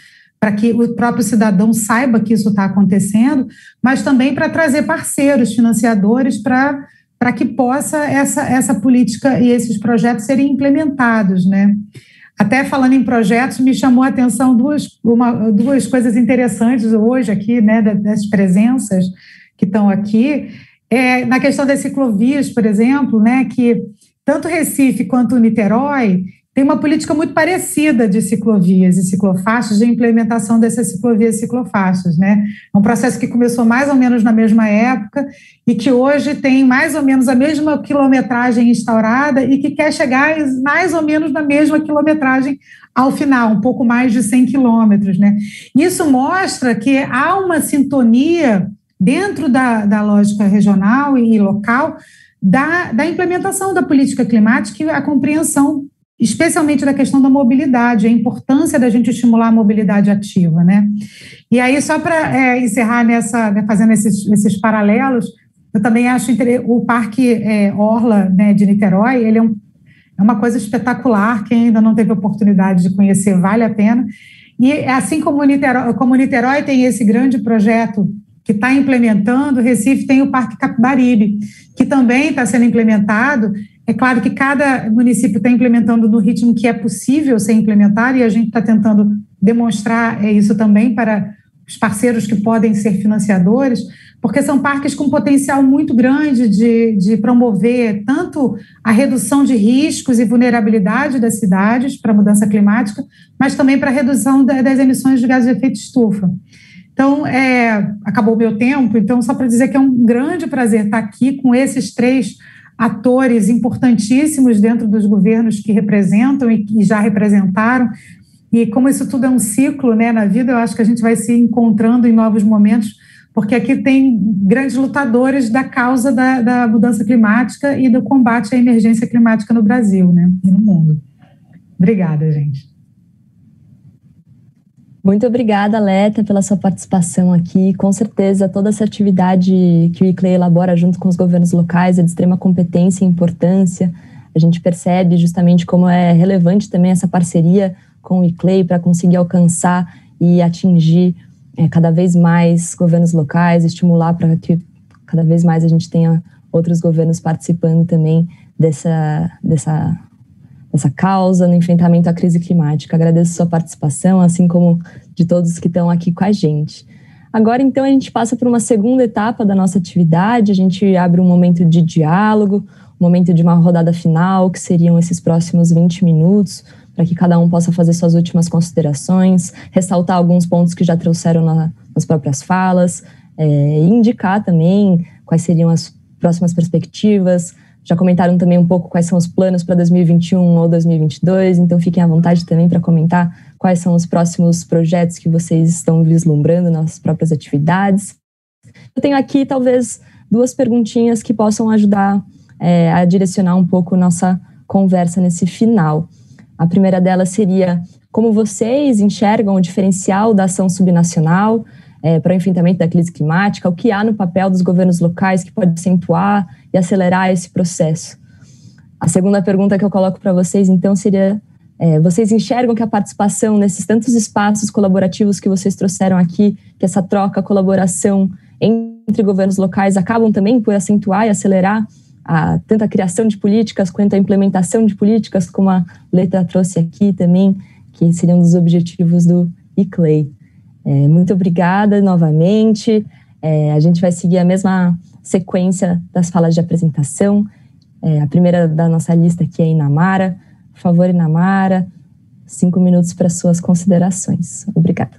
para que o próprio cidadão saiba que isso está acontecendo, mas também para trazer parceiros, financiadores, para para que possa essa, essa política e esses projetos serem implementados, né? Até falando em projetos, me chamou a atenção duas, uma, duas coisas interessantes hoje aqui, né, das presenças que estão aqui, é, na questão das ciclovias, por exemplo, né, que tanto Recife quanto Niterói tem uma política muito parecida de ciclovias e ciclofaixas, de implementação dessas ciclovias e ciclofaixas, né? É um processo que começou mais ou menos na mesma época e que hoje tem mais ou menos a mesma quilometragem instaurada e que quer chegar mais ou menos na mesma quilometragem ao final, um pouco mais de cem quilômetros, né? Isso mostra que há uma sintonia dentro da, da lógica regional e local da, da implementação da política climática e a compreensão especialmente da questão da mobilidade, a importância da gente estimular a mobilidade ativa, né? E aí, só para é, encerrar nessa, né, fazendo esses, esses paralelos, eu também acho o Parque é, Orla, né, de Niterói, ele é, um, é uma coisa espetacular, quem ainda não teve oportunidade de conhecer, vale a pena. E assim como Niterói, como Niterói tem esse grande projeto que está implementando, Recife tem o Parque Capibaribe, que também está sendo implementado. É claro que cada município está implementando no ritmo que é possível ser implementado e a gente está tentando demonstrar isso também para os parceiros que podem ser financiadores, porque são parques com potencial muito grande de, de promover tanto a redução de riscos e vulnerabilidade das cidades para a mudança climática, mas também para a redução das emissões de gases de efeito estufa. Então, é, acabou o meu tempo, então só para dizer que é um grande prazer estar aqui com esses três atores importantíssimos dentro dos governos que representam e que já representaram, e como isso tudo é um ciclo, né, na vida, eu acho que a gente vai se encontrando em novos momentos, porque aqui tem grandes lutadores da causa da, da mudança climática e do combate à emergência climática no Brasil, né, e no mundo. Obrigada, gente. Muito obrigada, Leta, pela sua participação aqui. Com certeza, toda essa atividade que o I C L E I elabora junto com os governos locais é de extrema competência e importância. A gente percebe justamente como é relevante também essa parceria com o I C L E I para conseguir alcançar e atingir é, cada vez mais governos locais, estimular para que cada vez mais a gente tenha outros governos participando também dessa, dessa essa causa no enfrentamento à crise climática. Agradeço sua participação, assim como de todos que estão aqui com a gente. Agora, então, a gente passa por uma segunda etapa da nossa atividade, a gente abre um momento de diálogo, um momento de uma rodada final, que seriam esses próximos vinte minutos, para que cada um possa fazer suas últimas considerações, ressaltar alguns pontos que já trouxeram na, nas próprias falas, é, e indicar também quais seriam as próximas perspectivas. Já comentaram também um pouco quais são os planos para dois mil e vinte e um ou dois mil e vinte e dois, então fiquem à vontade também para comentar quais são os próximos projetos que vocês estão vislumbrando nas próprias atividades. Eu tenho aqui, talvez, duas perguntinhas que possam ajudar é, a direcionar um pouco nossa conversa nesse final. A primeira delas seria como vocês enxergam o diferencial da ação subnacional É, para o enfrentamento da crise climática, o que há no papel dos governos locais que pode acentuar e acelerar esse processo. A segunda pergunta que eu coloco para vocês, então, seria, é, vocês enxergam que a participação nesses tantos espaços colaborativos que vocês trouxeram aqui, que essa troca, colaboração entre governos locais acabam também por acentuar e acelerar a, tanto a criação de políticas quanto a implementação de políticas, como a Leta trouxe aqui também, que seriam um dos objetivos do I C L E I. É, muito obrigada novamente. É, a gente vai seguir a mesma sequência das falas de apresentação. É, a primeira da nossa lista aqui é a Inamara. Por favor, Inamara, cinco minutos para suas considerações. Obrigada.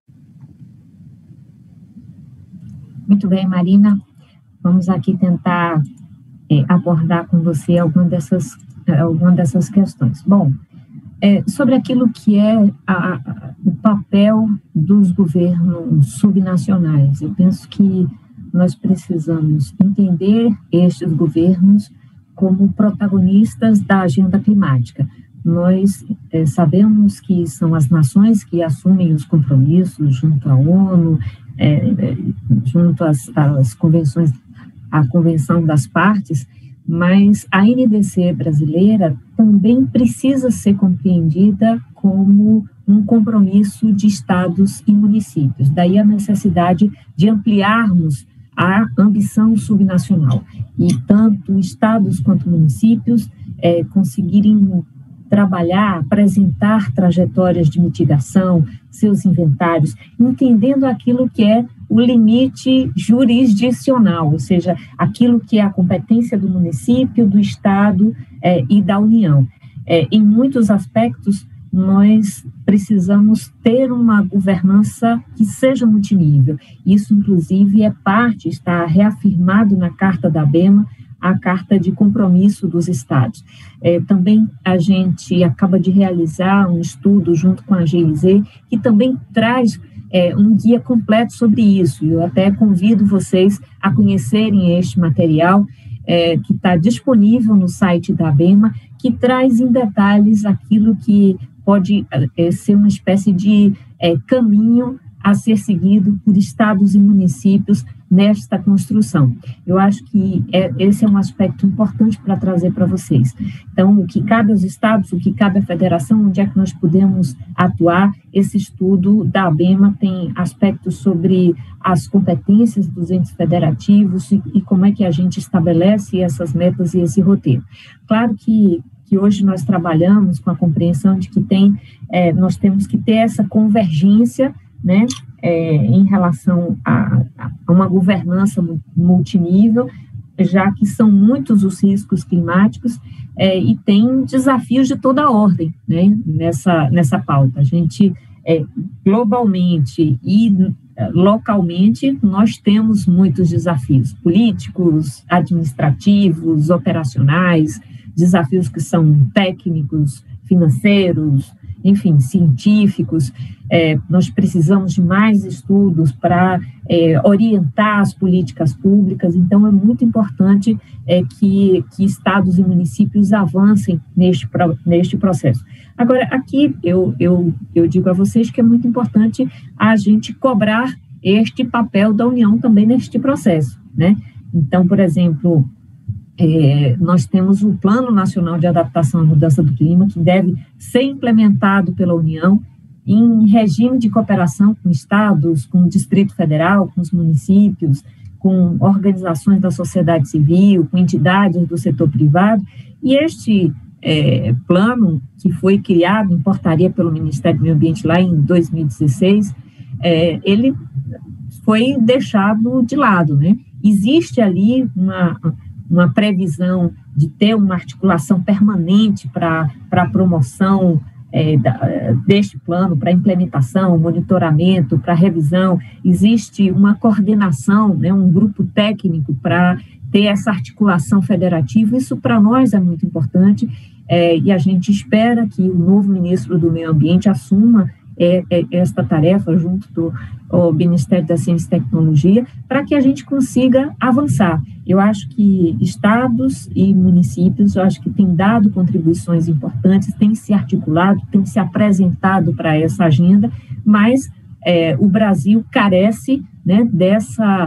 Muito bem, Marina. Vamos aqui tentar é, abordar com você alguma dessas, alguma dessas questões. Bom, É, sobre aquilo que é a, a, o papel dos governos subnacionais. Eu penso que nós precisamos entender estes governos como protagonistas da agenda climática. Nós é, sabemos que são as nações que assumem os compromissos junto à ONU, é, é, junto às, às convenções, à Convenção das Partes, mas a N D C brasileira também precisa ser compreendida como um compromisso de estados e municípios. Daí a necessidade de ampliarmos a ambição subnacional e tanto estados quanto municípios é, conseguirem trabalhar, apresentar trajetórias de mitigação, seus inventários, entendendo aquilo que é o limite jurisdicional, ou seja, aquilo que é a competência do município, do estado é, e da União. É, em muitos aspectos, nós precisamos ter uma governança que seja multinível. Isso, inclusive, é parte, está reafirmado na Carta da ABEMA, a Carta de Compromisso dos Estados. É, também a gente acaba de realizar um estudo junto com a G I Z, que também traz é, um guia completo sobre isso. Eu até convido vocês a conhecerem este material, é, que está disponível no site da ABEMA, que traz em detalhes aquilo que pode é, ser uma espécie de é, caminho a ser seguido por estados e municípios nesta construção. Eu acho que é, esse é um aspecto importante para trazer para vocês. Então, o que cabe aos estados, o que cabe à federação, onde é que nós podemos atuar, esse estudo da ABEMA tem aspectos sobre as competências dos entes federativos e, e como é que a gente estabelece essas metas e esse roteiro. Claro que que hoje nós trabalhamos com a compreensão de que tem, é, nós temos que ter essa convergência, né, é, em relação a, a uma governança multinível, já que são muitos os riscos climáticos é, e tem desafios de toda a ordem, né, nessa, nessa pauta. A gente, é, globalmente e localmente, nós temos muitos desafios políticos, administrativos, operacionais, desafios que são técnicos, financeiros, enfim, científicos. É, nós precisamos de mais estudos para é, orientar as políticas públicas, então é muito importante é, que, que estados e municípios avancem neste, neste processo. Agora, aqui eu, eu, eu digo a vocês que é muito importante a gente cobrar este papel da União também neste processo, né? Então, por exemplo, É, nós temos o Plano Nacional de Adaptação à Mudança do Clima, que deve ser implementado pela União em regime de cooperação com estados, com o Distrito Federal, com os municípios, com organizações da sociedade civil, com entidades do setor privado, e este é, plano, que foi criado em portaria pelo Ministério do Meio Ambiente lá em dois mil e dezesseis, é, ele foi deixado de lado, né? Existe ali uma... uma previsão de ter uma articulação permanente para a promoção é, da, deste plano, para implementação, monitoramento, para revisão. Existe uma coordenação, né, um grupo técnico para ter essa articulação federativa. Isso para nós é muito importante é, e a gente espera que o novo ministro do Meio Ambiente assuma É, é, esta tarefa junto do ao Ministério da Ciência e Tecnologia, para que a gente consiga avançar. Eu acho que estados e municípios, eu acho que têm dado contribuições importantes, têm se articulado, têm se apresentado para essa agenda, mas é, o Brasil carece, né, dessa,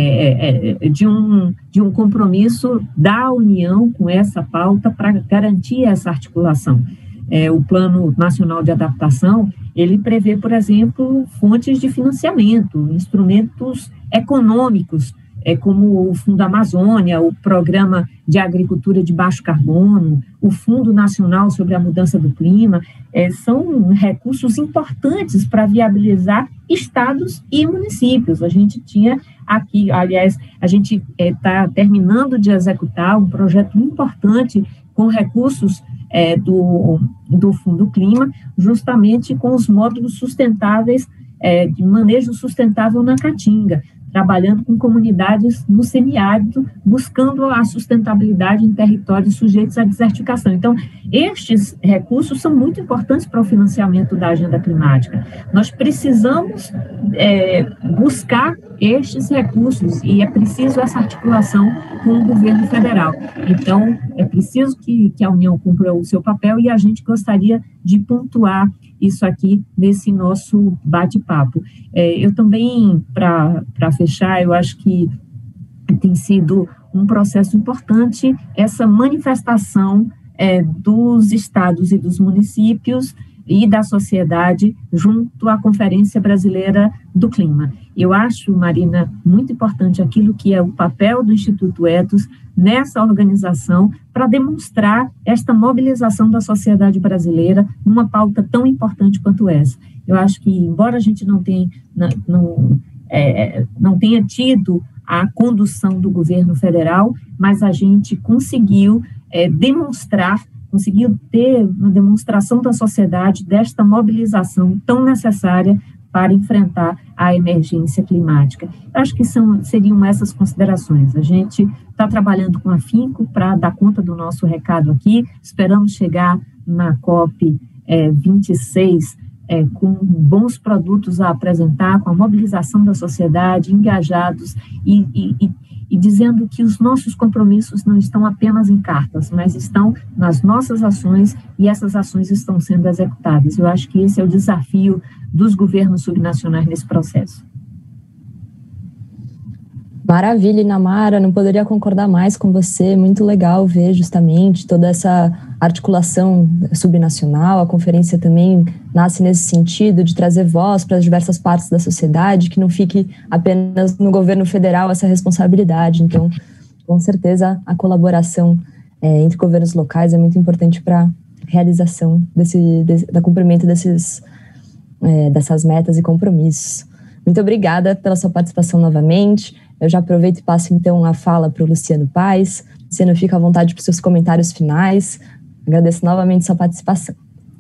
é, é, de, um, de um compromisso da União com essa pauta para garantir essa articulação. É, o Plano Nacional de Adaptação, ele prevê, por exemplo, fontes de financiamento, instrumentos econômicos, é, como o Fundo Amazônia, o Programa de Agricultura de Baixo Carbono, o Fundo Nacional sobre a Mudança do Clima, é, são recursos importantes para viabilizar estados e municípios. A gente tinha aqui, aliás, a gente está é, terminando de executar um projeto importante com recursos É, do, do Fundo Clima, justamente com os módulos sustentáveis, é, de manejo sustentável na Caatinga, trabalhando com comunidades no semiárido, buscando a sustentabilidade em territórios sujeitos à desertificação. Então, estes recursos são muito importantes para o financiamento da agenda climática. Nós precisamos é, buscar estes recursos e é preciso essa articulação com o governo federal. Então, é preciso que, que a União cumpra o seu papel e a gente gostaria de pontuar isso aqui nesse nosso bate-papo. É, eu também, para fechar, eu acho que tem sido um processo importante essa manifestação é, dos estados e dos municípios e da sociedade junto à Conferência Brasileira do Clima. Eu acho, Marina, muito importante aquilo que é o papel do Instituto Ethos nessa organização para demonstrar esta mobilização da sociedade brasileira numa pauta tão importante quanto essa. Eu acho que, embora a gente não tenha, não, não, é, não tenha tido a condução do governo federal, mas a gente conseguiu é, demonstrar conseguiu ter uma demonstração da sociedade desta mobilização tão necessária para enfrentar a emergência climática. Acho que são, seriam essas considerações. A gente está trabalhando com afinco para dar conta do nosso recado aqui, esperamos chegar na COP é, vinte e seis é, com bons produtos a apresentar, com a mobilização da sociedade, engajados e, e, e e dizendo que os nossos compromissos não estão apenas em cartas, mas estão nas nossas ações e essas ações estão sendo executadas. Eu acho que esse é o desafio dos governos subnacionais nesse processo. Maravilha, Inamara, não poderia concordar mais com você, muito legal ver justamente toda essa articulação subnacional, a conferência também nasce nesse sentido de trazer voz para as diversas partes da sociedade, que não fique apenas no governo federal essa responsabilidade. Então, com certeza, a colaboração é, entre governos locais é muito importante para a realização desse, desse, da cumprimento desses, é, dessas metas e compromissos. Muito obrigada pela sua participação novamente. Eu já aproveito e passo, então, a fala para o Luciano Paes. Luciano, fica à vontade para os seus comentários finais. Agradeço novamente sua participação.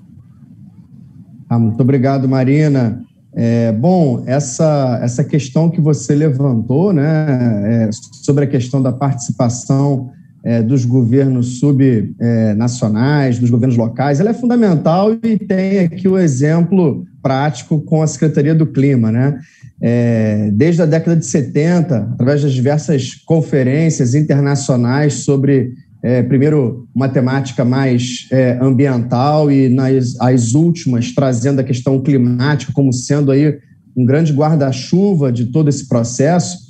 Ah, muito obrigado, Marina. É, bom, essa, essa questão que você levantou, né, é, sobre a questão da participação é, dos governos subnacionais, é, dos governos locais, ela é fundamental e tem aqui o exemplo prático com a Secretaria do Clima, né? É, desde a década de setenta, através das diversas conferências internacionais sobre, é, primeiro, uma temática mais é, ambiental e nas as últimas trazendo a questão climática como sendo aí um grande guarda-chuva de todo esse processo,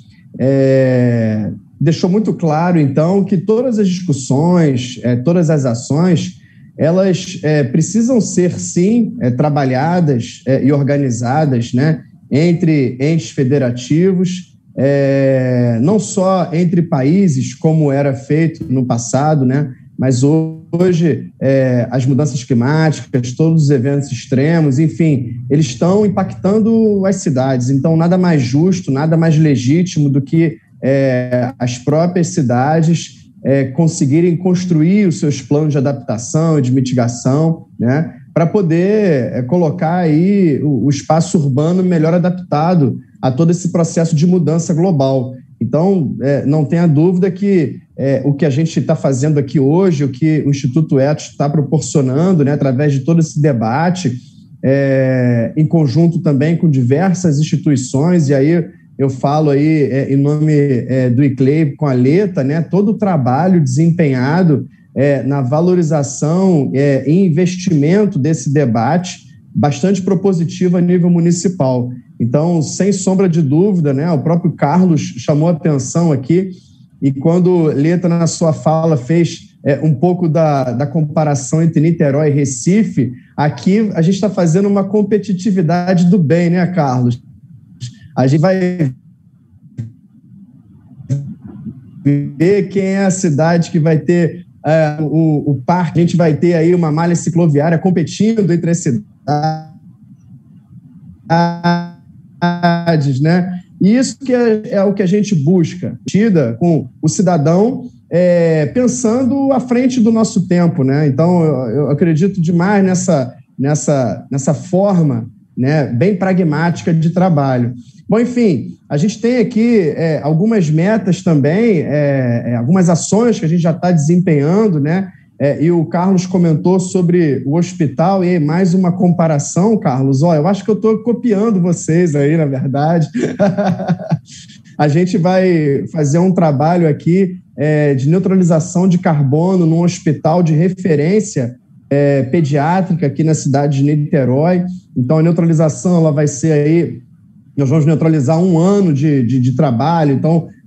é, deixou muito claro, então, que todas as discussões, é, todas as ações, elas é, precisam ser, sim, é, trabalhadas é, e organizadas, né, entre entes federativos, é, não só entre países, como era feito no passado, né, mas hoje é, as mudanças climáticas, todos os eventos extremos, enfim, eles estão impactando as cidades. Então, nada mais justo, nada mais legítimo do que é, as próprias cidades é, conseguirem construir os seus planos de adaptação e de mitigação, né, para poder é, colocar aí o, o espaço urbano melhor adaptado a todo esse processo de mudança global. Então, é, não tenha dúvida que é, o que a gente está fazendo aqui hoje, o que o Instituto Ethos está proporcionando, né, através de todo esse debate, é, em conjunto também com diversas instituições, e aí eu falo aí é, em nome é, do I C L E I com a Leta, né, todo o trabalho desempenhado é, na valorização é, e investimento desse debate, bastante propositivo a nível municipal. Então, sem sombra de dúvida, né, o próprio Carlos chamou a atenção aqui, e quando Leta, na sua fala, fez é, um pouco da, da comparação entre Niterói e Recife, aqui a gente está fazendo uma competitividade do bem, né, Carlos? A gente vai ver quem é a cidade que vai ter é, o, o parque, a gente vai ter aí uma malha cicloviária competindo entre as cidades, né? E isso que é, é o que a gente busca, com o cidadão é, pensando à frente do nosso tempo, né? Então, eu, eu acredito demais nessa, nessa, nessa forma, né, bem pragmática de trabalho. Bom, enfim, a gente tem aqui é, algumas metas também, é, é, algumas ações que a gente já está desempenhando, né? É, e o Carlos comentou sobre o hospital, e aí mais uma comparação, Carlos. Ó, eu acho que eu estou copiando vocês aí, na verdade. A gente vai fazer um trabalho aqui é, de neutralização de carbono num hospital de referência é, pediátrica aqui na cidade de Niterói. Então, a neutralização ela vai ser aí, nós vamos neutralizar um ano de, de, de trabalho. Então,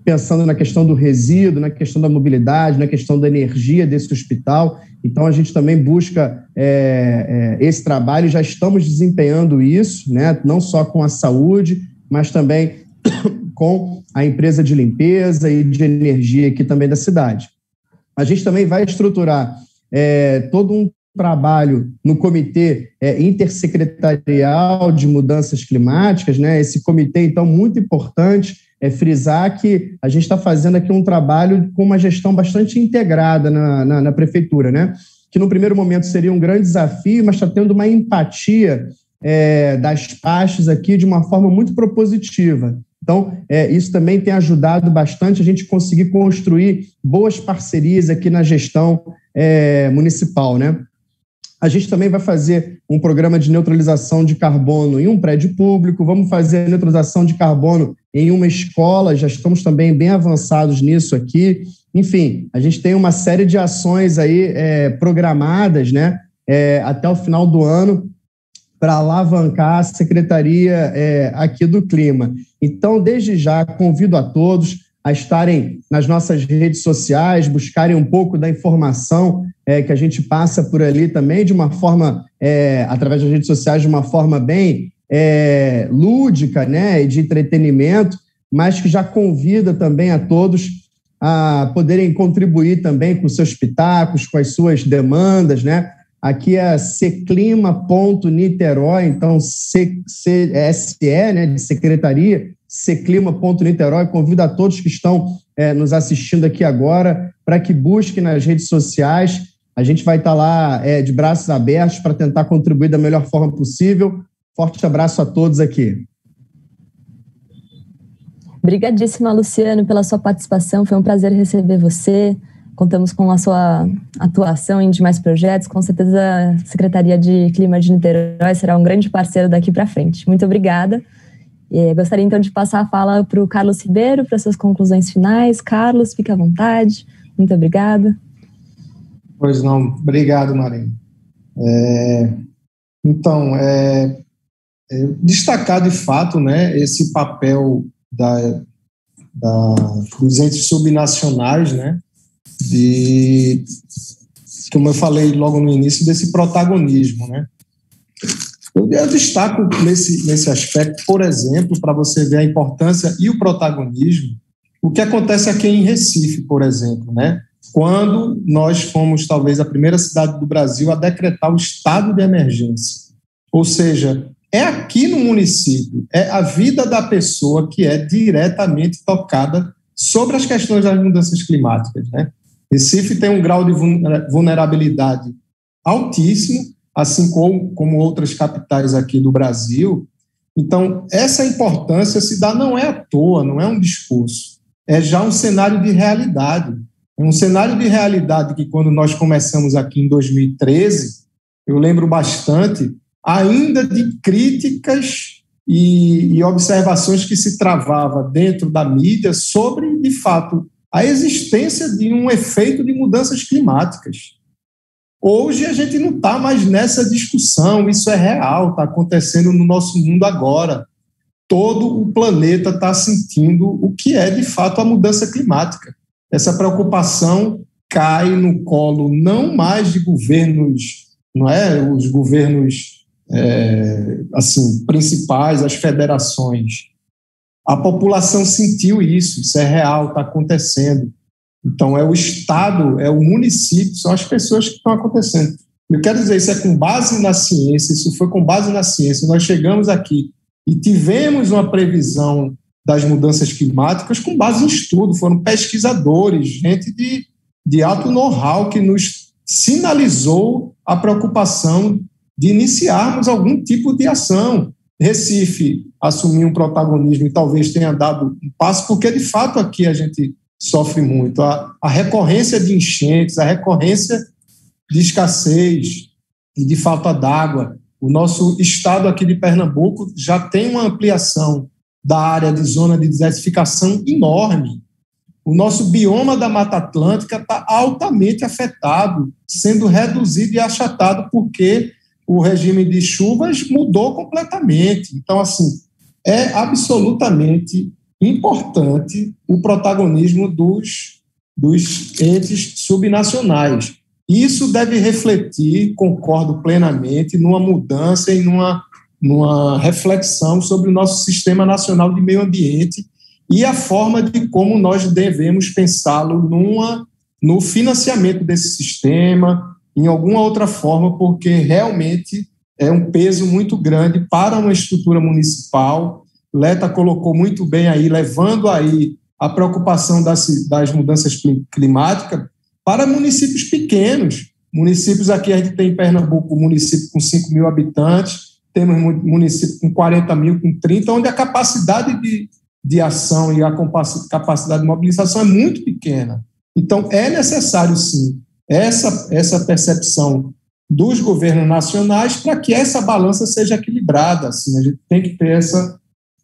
pensando na questão do resíduo, na questão da mobilidade, na questão da energia desse hospital. Então, a gente também busca é, é, esse trabalho, já estamos desempenhando isso, né? Não só com a saúde, mas também com a empresa de limpeza e de energia aqui também da cidade. A gente também vai estruturar é, todo um trabalho no Comitê é, Intersecretarial de Mudanças Climáticas, né? Esse comitê, então, muito importante, é frisar que a gente está fazendo aqui um trabalho com uma gestão bastante integrada na, na, na prefeitura, né? Que no primeiro momento seria um grande desafio, mas está tendo uma empatia é, das partes aqui de uma forma muito propositiva. Então, é, isso também tem ajudado bastante a gente conseguir construir boas parcerias aqui na gestão é, municipal, né? A gente também vai fazer um programa de neutralização de carbono em um prédio público, vamos fazer a neutralização de carbono em uma escola, já estamos também bem avançados nisso aqui. Enfim, a gente tem uma série de ações aí é, programadas, né, é, até o final do ano para alavancar a Secretaria é, aqui do Clima. Então, desde já, convido a todos a estarem nas nossas redes sociais, buscarem um pouco da informação é, que a gente passa por ali também, de uma forma, é, através das redes sociais, de uma forma bem é, lúdica, né, e de entretenimento, mas que já convida também a todos a poderem contribuir também com seus pitacos, com as suas demandas, né? Aqui é seclima ponto niterói, então C S E, né, de Secretaria, seclima ponto niterói. Convido a todos que estão é, nos assistindo aqui agora para que busquem nas redes sociais. A gente vai estar lá é, de braços abertos para tentar contribuir da melhor forma possível. Forte abraço a todos aqui. Obrigadíssima, Luciano, pela sua participação. Foi um prazer receber você. Contamos com a sua atuação em demais projetos. Com certeza a Secretaria de Clima de Niterói será um grande parceiro daqui para frente. Muito obrigada. E gostaria então de passar a fala para o Carlos Ribeiro para suas conclusões finais. Carlos, fique à vontade. Muito obrigada. Pois não, obrigado, Marina. É, então, é, é, destacar de fato, né, esse papel da, da, dos entes subnacionais, né, de, como eu falei logo no início, desse protagonismo, né. Eu, eu destaco nesse, nesse aspecto, por exemplo, para você ver a importância e o protagonismo, o que acontece aqui em Recife, por exemplo, né, quando nós fomos talvez a primeira cidade do Brasil a decretar o estado de emergência. Ou seja, é aqui no município, é a vida da pessoa que é diretamente tocada sobre as questões das mudanças climáticas, né? Recife tem um grau de vulnerabilidade altíssimo, assim como, como outras capitais aqui do Brasil. Então, essa importância se dá não é à toa, não é um discurso, é já um cenário de realidade. É um cenário de realidade que, quando nós começamos aqui em dois mil e treze, eu lembro bastante, ainda de críticas e, e observações que se travava dentro da mídia sobre, de fato, a existência de um efeito de mudanças climáticas. Hoje a gente não está mais nessa discussão, isso é real, está acontecendo no nosso mundo agora. Todo o planeta está sentindo o que é, de fato, a mudança climática. Essa preocupação cai no colo não mais de governos, não é, os governos é, assim, principais, as federações. A população sentiu isso, isso é real, está acontecendo. Então, é o Estado, é o município, são as pessoas que estão acontecendo. Eu quero dizer, isso é com base na ciência, isso foi com base na ciência. Nós chegamos aqui e tivemos uma previsão das mudanças climáticas com base em estudo, foram pesquisadores, gente de, de alto know-how que nos sinalizou a preocupação de iniciarmos algum tipo de ação. Recife assumiu um protagonismo e talvez tenha dado um passo, porque de fato aqui a gente sofre muito. A, a recorrência de enchentes, a recorrência de escassez e de falta d'água. O nosso estado aqui de Pernambuco já tem uma ampliação da área de zona de desertificação enorme. O nosso bioma da Mata Atlântica está altamente afetado, sendo reduzido e achatado porque o regime de chuvas mudou completamente. Então, assim, é absolutamente importante o protagonismo dos, dos entes subnacionais. Isso deve refletir, concordo plenamente, numa mudança e numa, numa reflexão sobre o nosso Sistema Nacional de Meio Ambiente e a forma de como nós devemos pensá-lo numa, no financiamento desse sistema, em alguma outra forma, porque realmente é um peso muito grande para uma estrutura municipal. Leta colocou muito bem aí, levando aí a preocupação das, das mudanças climáticas para municípios pequenos. Municípios aqui, a gente tem em Pernambuco, município com cinco mil habitantes, temos município com quarenta mil, com trinta, onde a capacidade de, de ação e a capacidade de mobilização é muito pequena. Então, é necessário, sim, essa, essa percepção dos governos nacionais para que essa balança seja equilibrada. Assim, a gente tem que ter essa,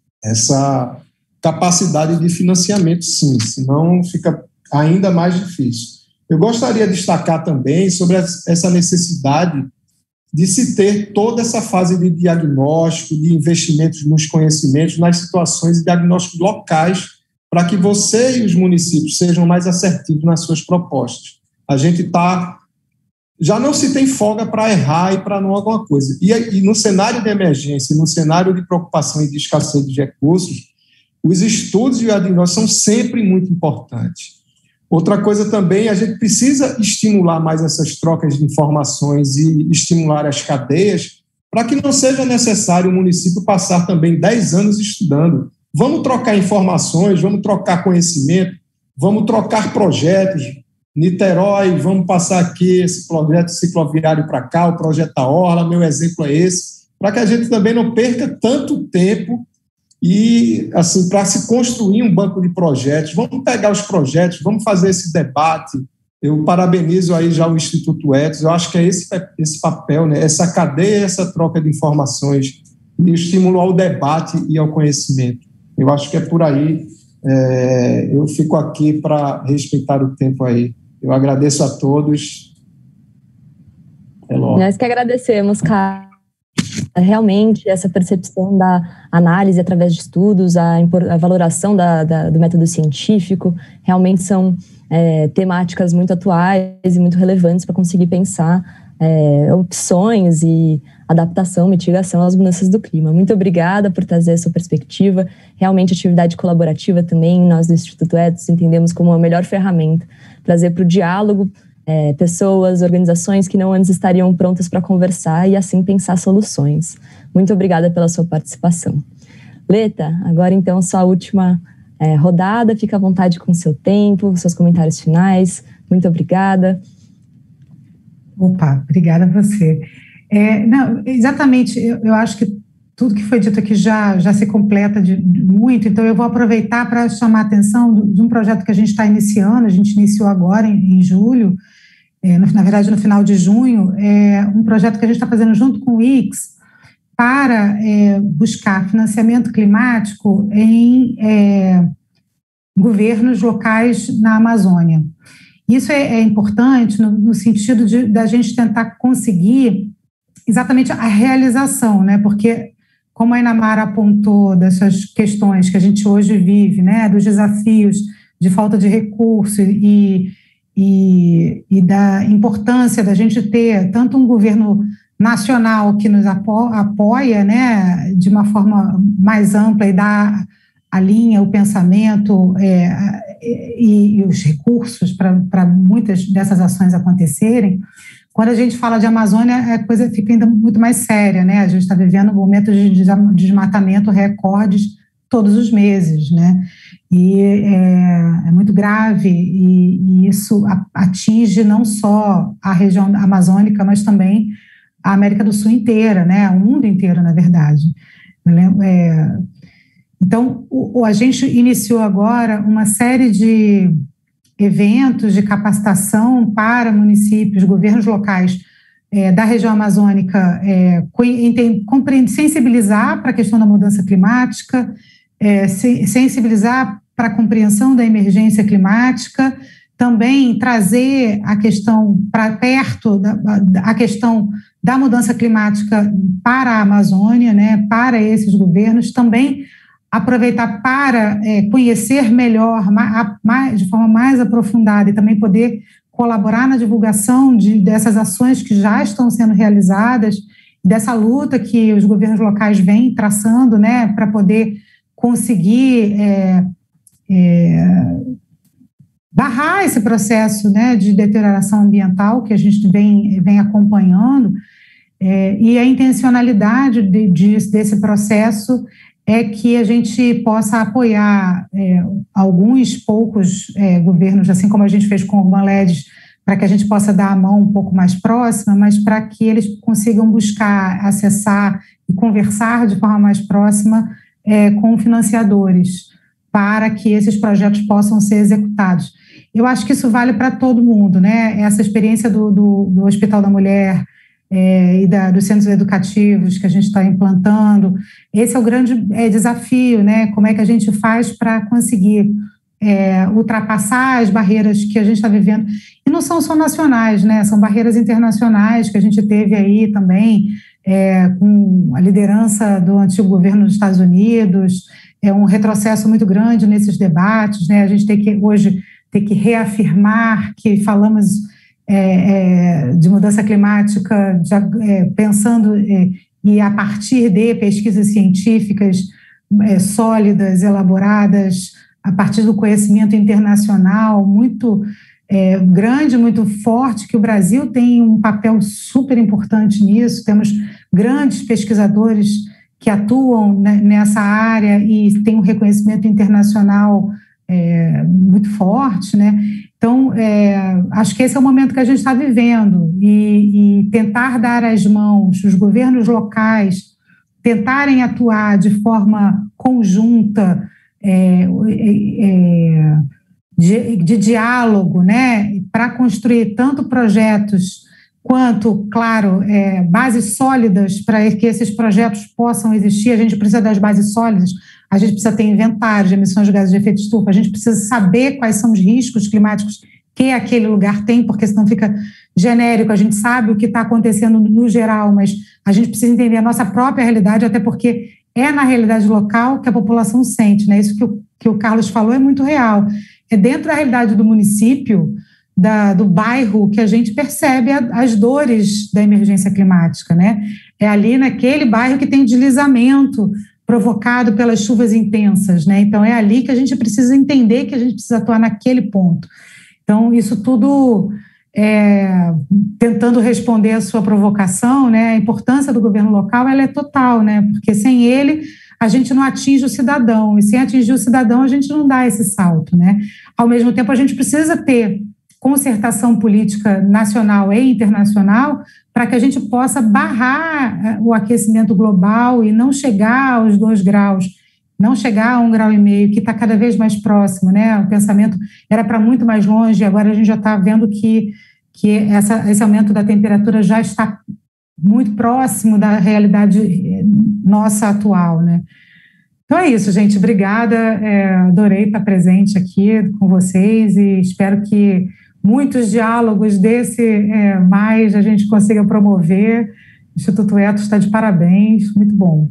essa capacidade de financiamento, sim, senão fica ainda mais difícil. Eu gostaria de destacar também sobre essa necessidade de se ter toda essa fase de diagnóstico, de investimentos nos conhecimentos, nas situações de diagnóstico locais, para que você e os municípios sejam mais assertivos nas suas propostas. A gente está... Já não se tem folga para errar e para não alguma coisa. E, e no cenário de emergência, no cenário de preocupação e de escassez de recursos, os estudos e o diagnóstico são sempre muito importantes. Outra coisa também, a gente precisa estimular mais essas trocas de informações e estimular as cadeias para que não seja necessário o município passar também dez anos estudando. Vamos trocar informações, vamos trocar conhecimento, vamos trocar projetos. Niterói, vamos passar aqui esse projeto cicloviário para cá, o projeto da Orla, meu exemplo é esse, para que a gente também não perca tanto tempo e, assim, para se construir um banco de projetos. Vamos pegar os projetos, vamos fazer esse debate. Eu parabenizo aí já o Instituto Etos, eu acho que é esse, esse papel, né? Essa cadeia, essa troca de informações e estímulo ao debate e ao conhecimento. Eu acho que é por aí. É, eu fico aqui para respeitar o tempo aí. Eu agradeço a todos. É logo. Nós que agradecemos, cara. Realmente, essa percepção da análise através de estudos, a, a valoração da, da, do método científico, realmente são é, temáticas muito atuais e muito relevantes para conseguir pensar é, opções e adaptação, mitigação às mudanças do clima. Muito obrigada por trazer essa perspectiva. Realmente, atividade colaborativa também, nós do Instituto Etos entendemos como a melhor ferramenta, trazer para o diálogo é, pessoas, organizações que não antes estariam prontas para conversar e assim pensar soluções. Muito obrigada pela sua participação. Leta, agora então sua última é, rodada, fica à vontade com o seu tempo, seus comentários finais. Muito obrigada. Opa, obrigada a você. É, não, exatamente, eu, eu acho que tudo que foi dito aqui já, já se completa de, de muito, então eu vou aproveitar para chamar a atenção do, de um projeto que a gente está iniciando, a gente iniciou agora em, em julho, é, no, na verdade no final de junho, é um projeto que a gente está fazendo junto com o I X para é, buscar financiamento climático em é, governos locais na Amazônia. Isso é, é importante no, no sentido de da gente tentar conseguir exatamente a realização, né? Porque, como a Inamara apontou dessas questões que a gente hoje vive, né? Dos desafios de falta de recurso e, e, e da importância da gente ter tanto um governo nacional que nos apo, apoia, né? De uma forma mais ampla e dá a linha, o pensamento é, e, e os recursos para muitas dessas ações acontecerem. Quando a gente fala de Amazônia, a coisa fica ainda muito mais séria, né? A gente está vivendo momentos de desmatamento recordes todos os meses, né? E é, é muito grave e, e isso atinge não só a região amazônica, mas também a América do Sul inteira, né? O mundo inteiro, na verdade. Eu lembro, é, então, o, a gente iniciou agora uma série de eventos de capacitação para municípios, governos locais é, da região amazônica, é, sensibilizar para a questão da mudança climática, é, sensibilizar para a compreensão da emergência climática, também trazer a questão para perto, da, a questão da mudança climática para a Amazônia, né, para esses governos, também aproveitar para é, conhecer melhor, mais, de forma mais aprofundada, e também poder colaborar na divulgação de, dessas ações que já estão sendo realizadas, dessa luta que os governos locais vêm traçando, né, para poder conseguir é, é, barrar esse processo, né, de deterioração ambiental que a gente vem, vem acompanhando, é, e a intencionalidade de, de, desse processo é que a gente possa apoiar é, alguns poucos é, governos, assim como a gente fez com o Urban Ledge, para que a gente possa dar a mão um pouco mais próxima, mas para que eles consigam buscar, acessar e conversar de forma mais próxima é, com financiadores, para que esses projetos possam ser executados. Eu acho que isso vale para todo mundo, né? Essa experiência do, do, do Hospital da Mulher, É, e da, dos centros educativos que a gente está implantando, esse é o grande é, desafio, né? Como é que a gente faz para conseguir é, ultrapassar as barreiras que a gente está vivendo, e não são só nacionais, né? São barreiras internacionais que a gente teve aí também, é, com a liderança do antigo governo dos Estados Unidos, é um retrocesso muito grande nesses debates, né? A gente tem que hoje ter que reafirmar que falamos É, é, de mudança climática, já, é, pensando é, e a partir de pesquisas científicas é, sólidas, elaboradas, a partir do conhecimento internacional muito é, grande, muito forte, que o Brasil tem um papel super importante nisso, temos grandes pesquisadores que atuam nessa área e tem um reconhecimento internacional é, muito forte, né? Então, é, acho que esse é o momento que a gente está vivendo, e, e tentar dar as mãos, os governos locais tentarem atuar de forma conjunta, é, é, de, de diálogo, né, para construir tanto projetos quanto, claro, é, bases sólidas para que esses projetos possam existir. A gente precisa das bases sólidas. A gente precisa ter inventário de emissões de gases de efeito estufa, a gente precisa saber quais são os riscos climáticos que aquele lugar tem, porque senão fica genérico, a gente sabe o que está acontecendo no geral, mas a gente precisa entender a nossa própria realidade, até porque é na realidade local que a população sente, né? Isso que o, que o Carlos falou é muito real. É dentro da realidade do município, da, do bairro, que a gente percebe a, as dores da emergência climática, né? É ali naquele bairro que tem deslizamento provocado pelas chuvas intensas, né? Então, é ali que a gente precisa entender que a gente precisa atuar naquele ponto. Então, isso tudo, é, tentando responder a sua provocação, né? A importância do governo local, ela é total, né? Porque sem ele, a gente não atinge o cidadão, e sem atingir o cidadão, a gente não dá esse salto, né? Ao mesmo tempo, a gente precisa ter concertação política nacional e internacional para que a gente possa barrar o aquecimento global e não chegar aos dois graus, não chegar a um grau e meio, que está cada vez mais próximo, né? O pensamento era para muito mais longe, e agora a gente já está vendo que, que essa, esse aumento da temperatura já está muito próximo da realidade nossa atual, né? Então é isso, gente. Obrigada. É, adorei estar presente aqui com vocês e espero que muitos diálogos desse é, mais a gente consiga promover. O Instituto Etos está de parabéns, muito bom.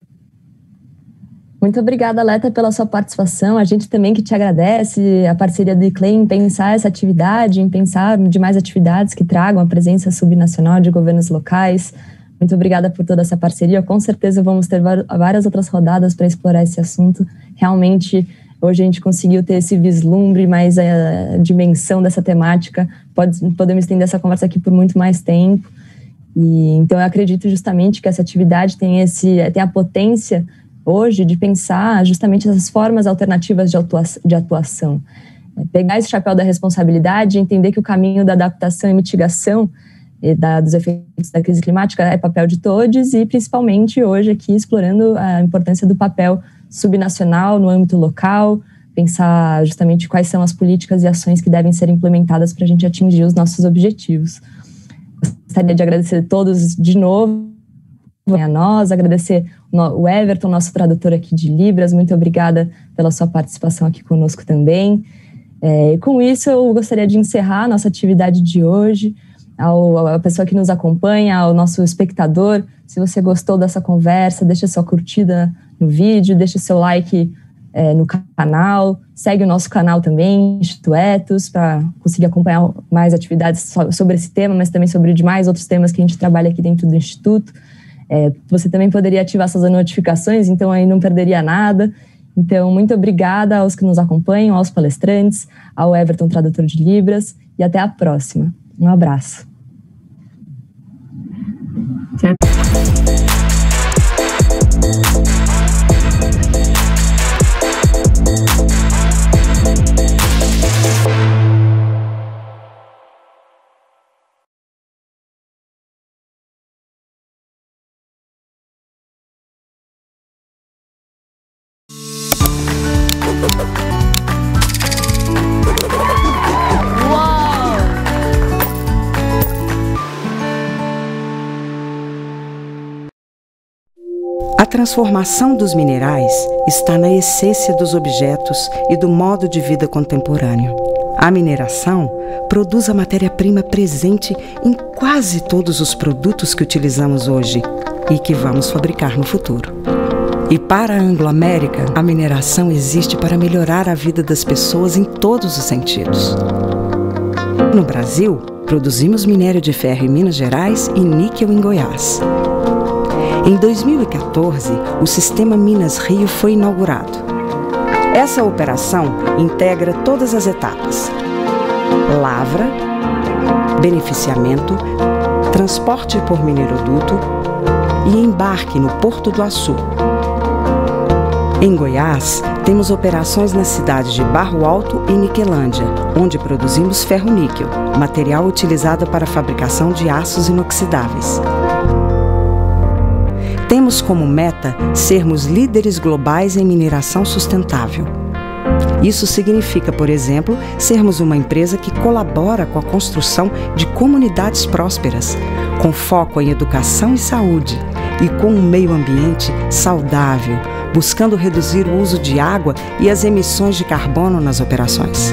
Muito obrigada, Leta, pela sua participação. A gente também que te agradece a parceria do I C L E M em pensar essa atividade, em pensar de mais atividades que tragam a presença subnacional de governos locais. Muito obrigada por toda essa parceria. Com certeza vamos ter várias outras rodadas para explorar esse assunto. Realmente, hoje a gente conseguiu ter esse vislumbre, mas a dimensão dessa temática, pode, podemos estender essa conversa aqui por muito mais tempo. E, então, eu acredito justamente que essa atividade tem, esse, tem a potência hoje de pensar justamente essas formas alternativas de atuação. De atuação. Pegar esse chapéu da responsabilidade e entender que o caminho da adaptação e mitigação e da, dos efeitos da crise climática é papel de todos, e principalmente hoje aqui explorando a importância do papel subnacional no âmbito local, pensar justamente quais são as políticas e ações que devem ser implementadas para a gente atingir os nossos objetivos. Gostaria de agradecer a todos de novo, a nós, agradecer o Everton, nosso tradutor aqui de Libras, muito obrigada pela sua participação aqui conosco também. É, com isso, eu gostaria de encerrar a nossa atividade de hoje, ao, à pessoa que nos acompanha, ao nosso espectador. Se você gostou dessa conversa, deixa sua curtida no vídeo, deixa seu like é, no canal, segue o nosso canal também, Instituto Etos, para conseguir acompanhar mais atividades sobre esse tema, mas também sobre demais outros temas que a gente trabalha aqui dentro do Instituto. É, você também poderia ativar suas notificações, então aí não perderia nada. Então, muito obrigada aos que nos acompanham, aos palestrantes, ao Everton, tradutor de Libras, e até a próxima. Um abraço. Tchau. A transformação dos minerais está na essência dos objetos e do modo de vida contemporâneo. A mineração produz a matéria-prima presente em quase todos os produtos que utilizamos hoje e que vamos fabricar no futuro. E para a Anglo-América, a mineração existe para melhorar a vida das pessoas em todos os sentidos. No Brasil, produzimos minério de ferro em Minas Gerais e níquel em Goiás. Em dois mil e quatorze, o Sistema Minas Rio foi inaugurado. Essa operação integra todas as etapas: lavra, beneficiamento, transporte por mineroduto e embarque no Porto do Açu. Em Goiás, temos operações nas cidades de Barro Alto e Niquelândia, onde produzimos ferro-níquel, material utilizado para a fabricação de aços inoxidáveis. Temos como meta sermos líderes globais em mineração sustentável. Isso significa, por exemplo, sermos uma empresa que colabora com a construção de comunidades prósperas, com foco em educação e saúde, e com um meio ambiente saudável, buscando reduzir o uso de água e as emissões de carbono nas operações.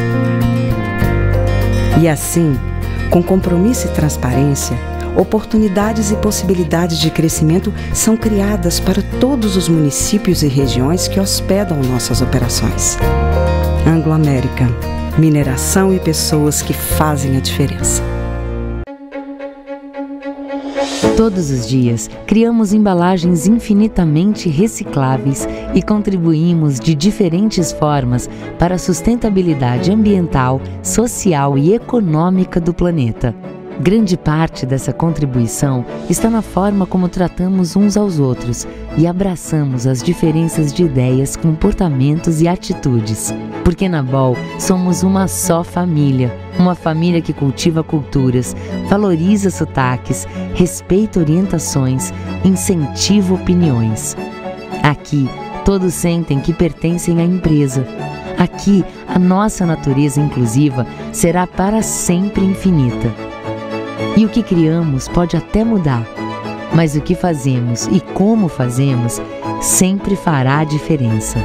E assim, com compromisso e transparência, oportunidades e possibilidades de crescimento são criadas para todos os municípios e regiões que hospedam nossas operações. Anglo-América, mineração e pessoas que fazem a diferença. Todos os dias, criamos embalagens infinitamente recicláveis e contribuímos de diferentes formas para a sustentabilidade ambiental, social e econômica do planeta. Grande parte dessa contribuição está na forma como tratamos uns aos outros e abraçamos as diferenças de ideias, comportamentos e atitudes. Porque na Ball somos uma só família, uma família que cultiva culturas, valoriza sotaques, respeita orientações, incentiva opiniões. Aqui, todos sentem que pertencem à empresa. Aqui, a nossa natureza inclusiva será para sempre infinita. E o que criamos pode até mudar, mas o que fazemos e como fazemos sempre fará a diferença.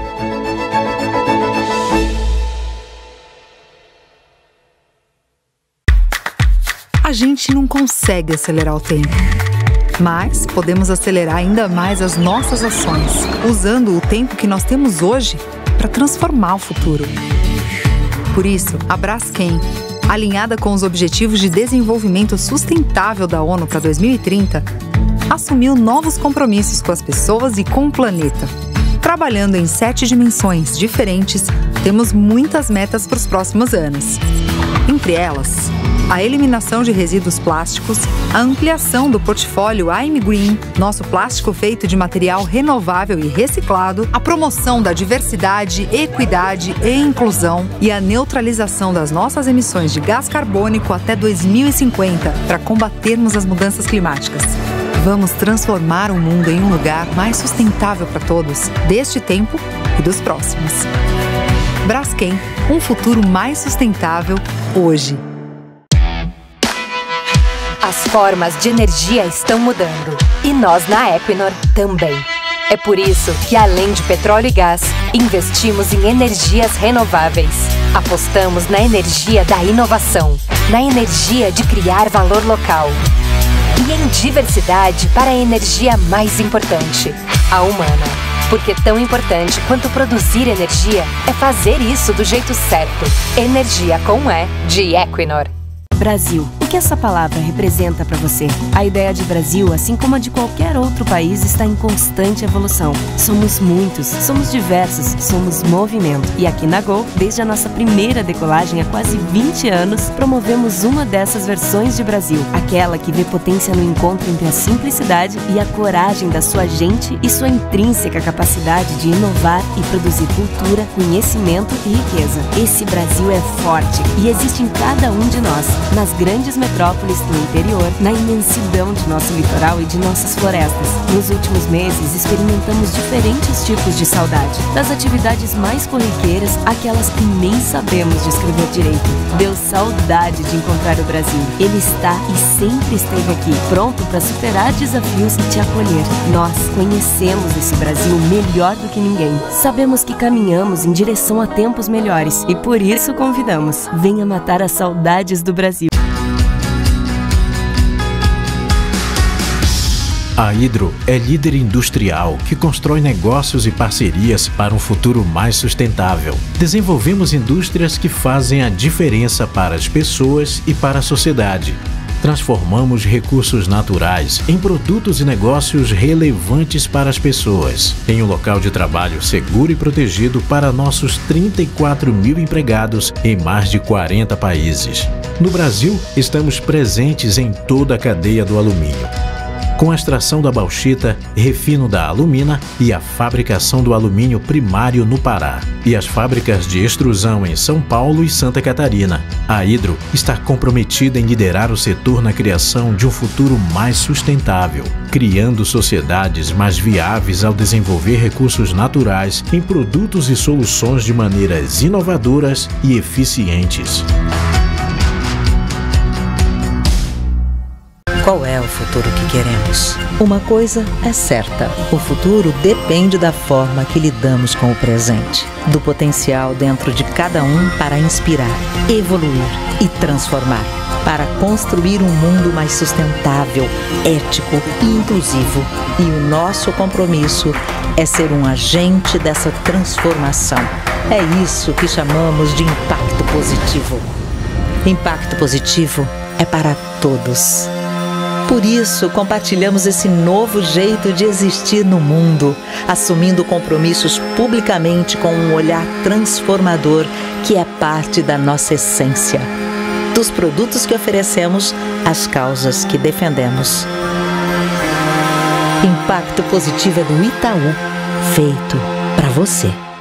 A gente não consegue acelerar o tempo, mas podemos acelerar ainda mais as nossas ações, usando o tempo que nós temos hoje para transformar o futuro. Por isso, a Braskem, alinhada com os Objetivos de Desenvolvimento Sustentável da ONU para dois mil e trinta, assumiu novos compromissos com as pessoas e com o planeta. Trabalhando em sete dimensões diferentes, temos muitas metas para os próximos anos. Entre elas, a eliminação de resíduos plásticos, a ampliação do portfólio I'm Green, nosso plástico feito de material renovável e reciclado, a promoção da diversidade, equidade e inclusão e a neutralização das nossas emissões de gás carbônico até dois mil e cinquenta para combatermos as mudanças climáticas. Vamos transformar o mundo em um lugar mais sustentável para todos, deste tempo e dos próximos. Braskem, um futuro mais sustentável hoje. As formas de energia estão mudando e nós na Equinor também. É por isso que, além de petróleo e gás, investimos em energias renováveis. Apostamos na energia da inovação, na energia de criar valor local. E em diversidade para a energia mais importante, a humana. Porque tão importante quanto produzir energia é fazer isso do jeito certo. Energia com E de Equinor. Brasil. O que essa palavra representa para você? A ideia de Brasil, assim como a de qualquer outro país, está em constante evolução. Somos muitos, somos diversos, somos movimento. E aqui na Gol, desde a nossa primeira decolagem há quase vinte anos, promovemos uma dessas versões de Brasil. Aquela que vê potência no encontro entre a simplicidade e a coragem da sua gente e sua intrínseca capacidade de inovar e produzir cultura, conhecimento e riqueza. Esse Brasil é forte e existe em cada um de nós. Nas grandes metrópoles do interior, na imensidão de nosso litoral e de nossas florestas. Nos últimos meses, experimentamos diferentes tipos de saudade. Das atividades mais corriqueiras, àquelas que nem sabemos descrever direito. Deu saudade de encontrar o Brasil. Ele está e sempre esteve aqui, pronto para superar desafios e te acolher. Nós conhecemos esse Brasil melhor do que ninguém. Sabemos que caminhamos em direção a tempos melhores e por isso convidamos. Venha matar as saudades do Brasil. A Hydro é líder industrial que constrói negócios e parcerias para um futuro mais sustentável. Desenvolvemos indústrias que fazem a diferença para as pessoas e para a sociedade. Transformamos recursos naturais em produtos e negócios relevantes para as pessoas, em um local de trabalho seguro e protegido para nossos trinta e quatro mil empregados em mais de quarenta países. No Brasil, estamos presentes em toda a cadeia do alumínio, com a extração da bauxita, refino da alumina e a fabricação do alumínio primário no Pará, e as fábricas de extrusão em São Paulo e Santa Catarina. A Hydro está comprometida em liderar o setor na criação de um futuro mais sustentável, criando sociedades mais viáveis ao desenvolver recursos naturais em produtos e soluções de maneiras inovadoras e eficientes. Qual é o futuro que queremos? Uma coisa é certa: o futuro depende da forma que lidamos com o presente, do potencial dentro de cada um para inspirar, evoluir e transformar, para construir um mundo mais sustentável, ético e inclusivo. E o nosso compromisso é ser um agente dessa transformação. É isso que chamamos de impacto positivo. Impacto positivo é para todos. Por isso, compartilhamos esse novo jeito de existir no mundo, assumindo compromissos publicamente com um olhar transformador que é parte da nossa essência, dos produtos que oferecemos, às causas que defendemos. Impacto positivo é do Itaú, feito para você.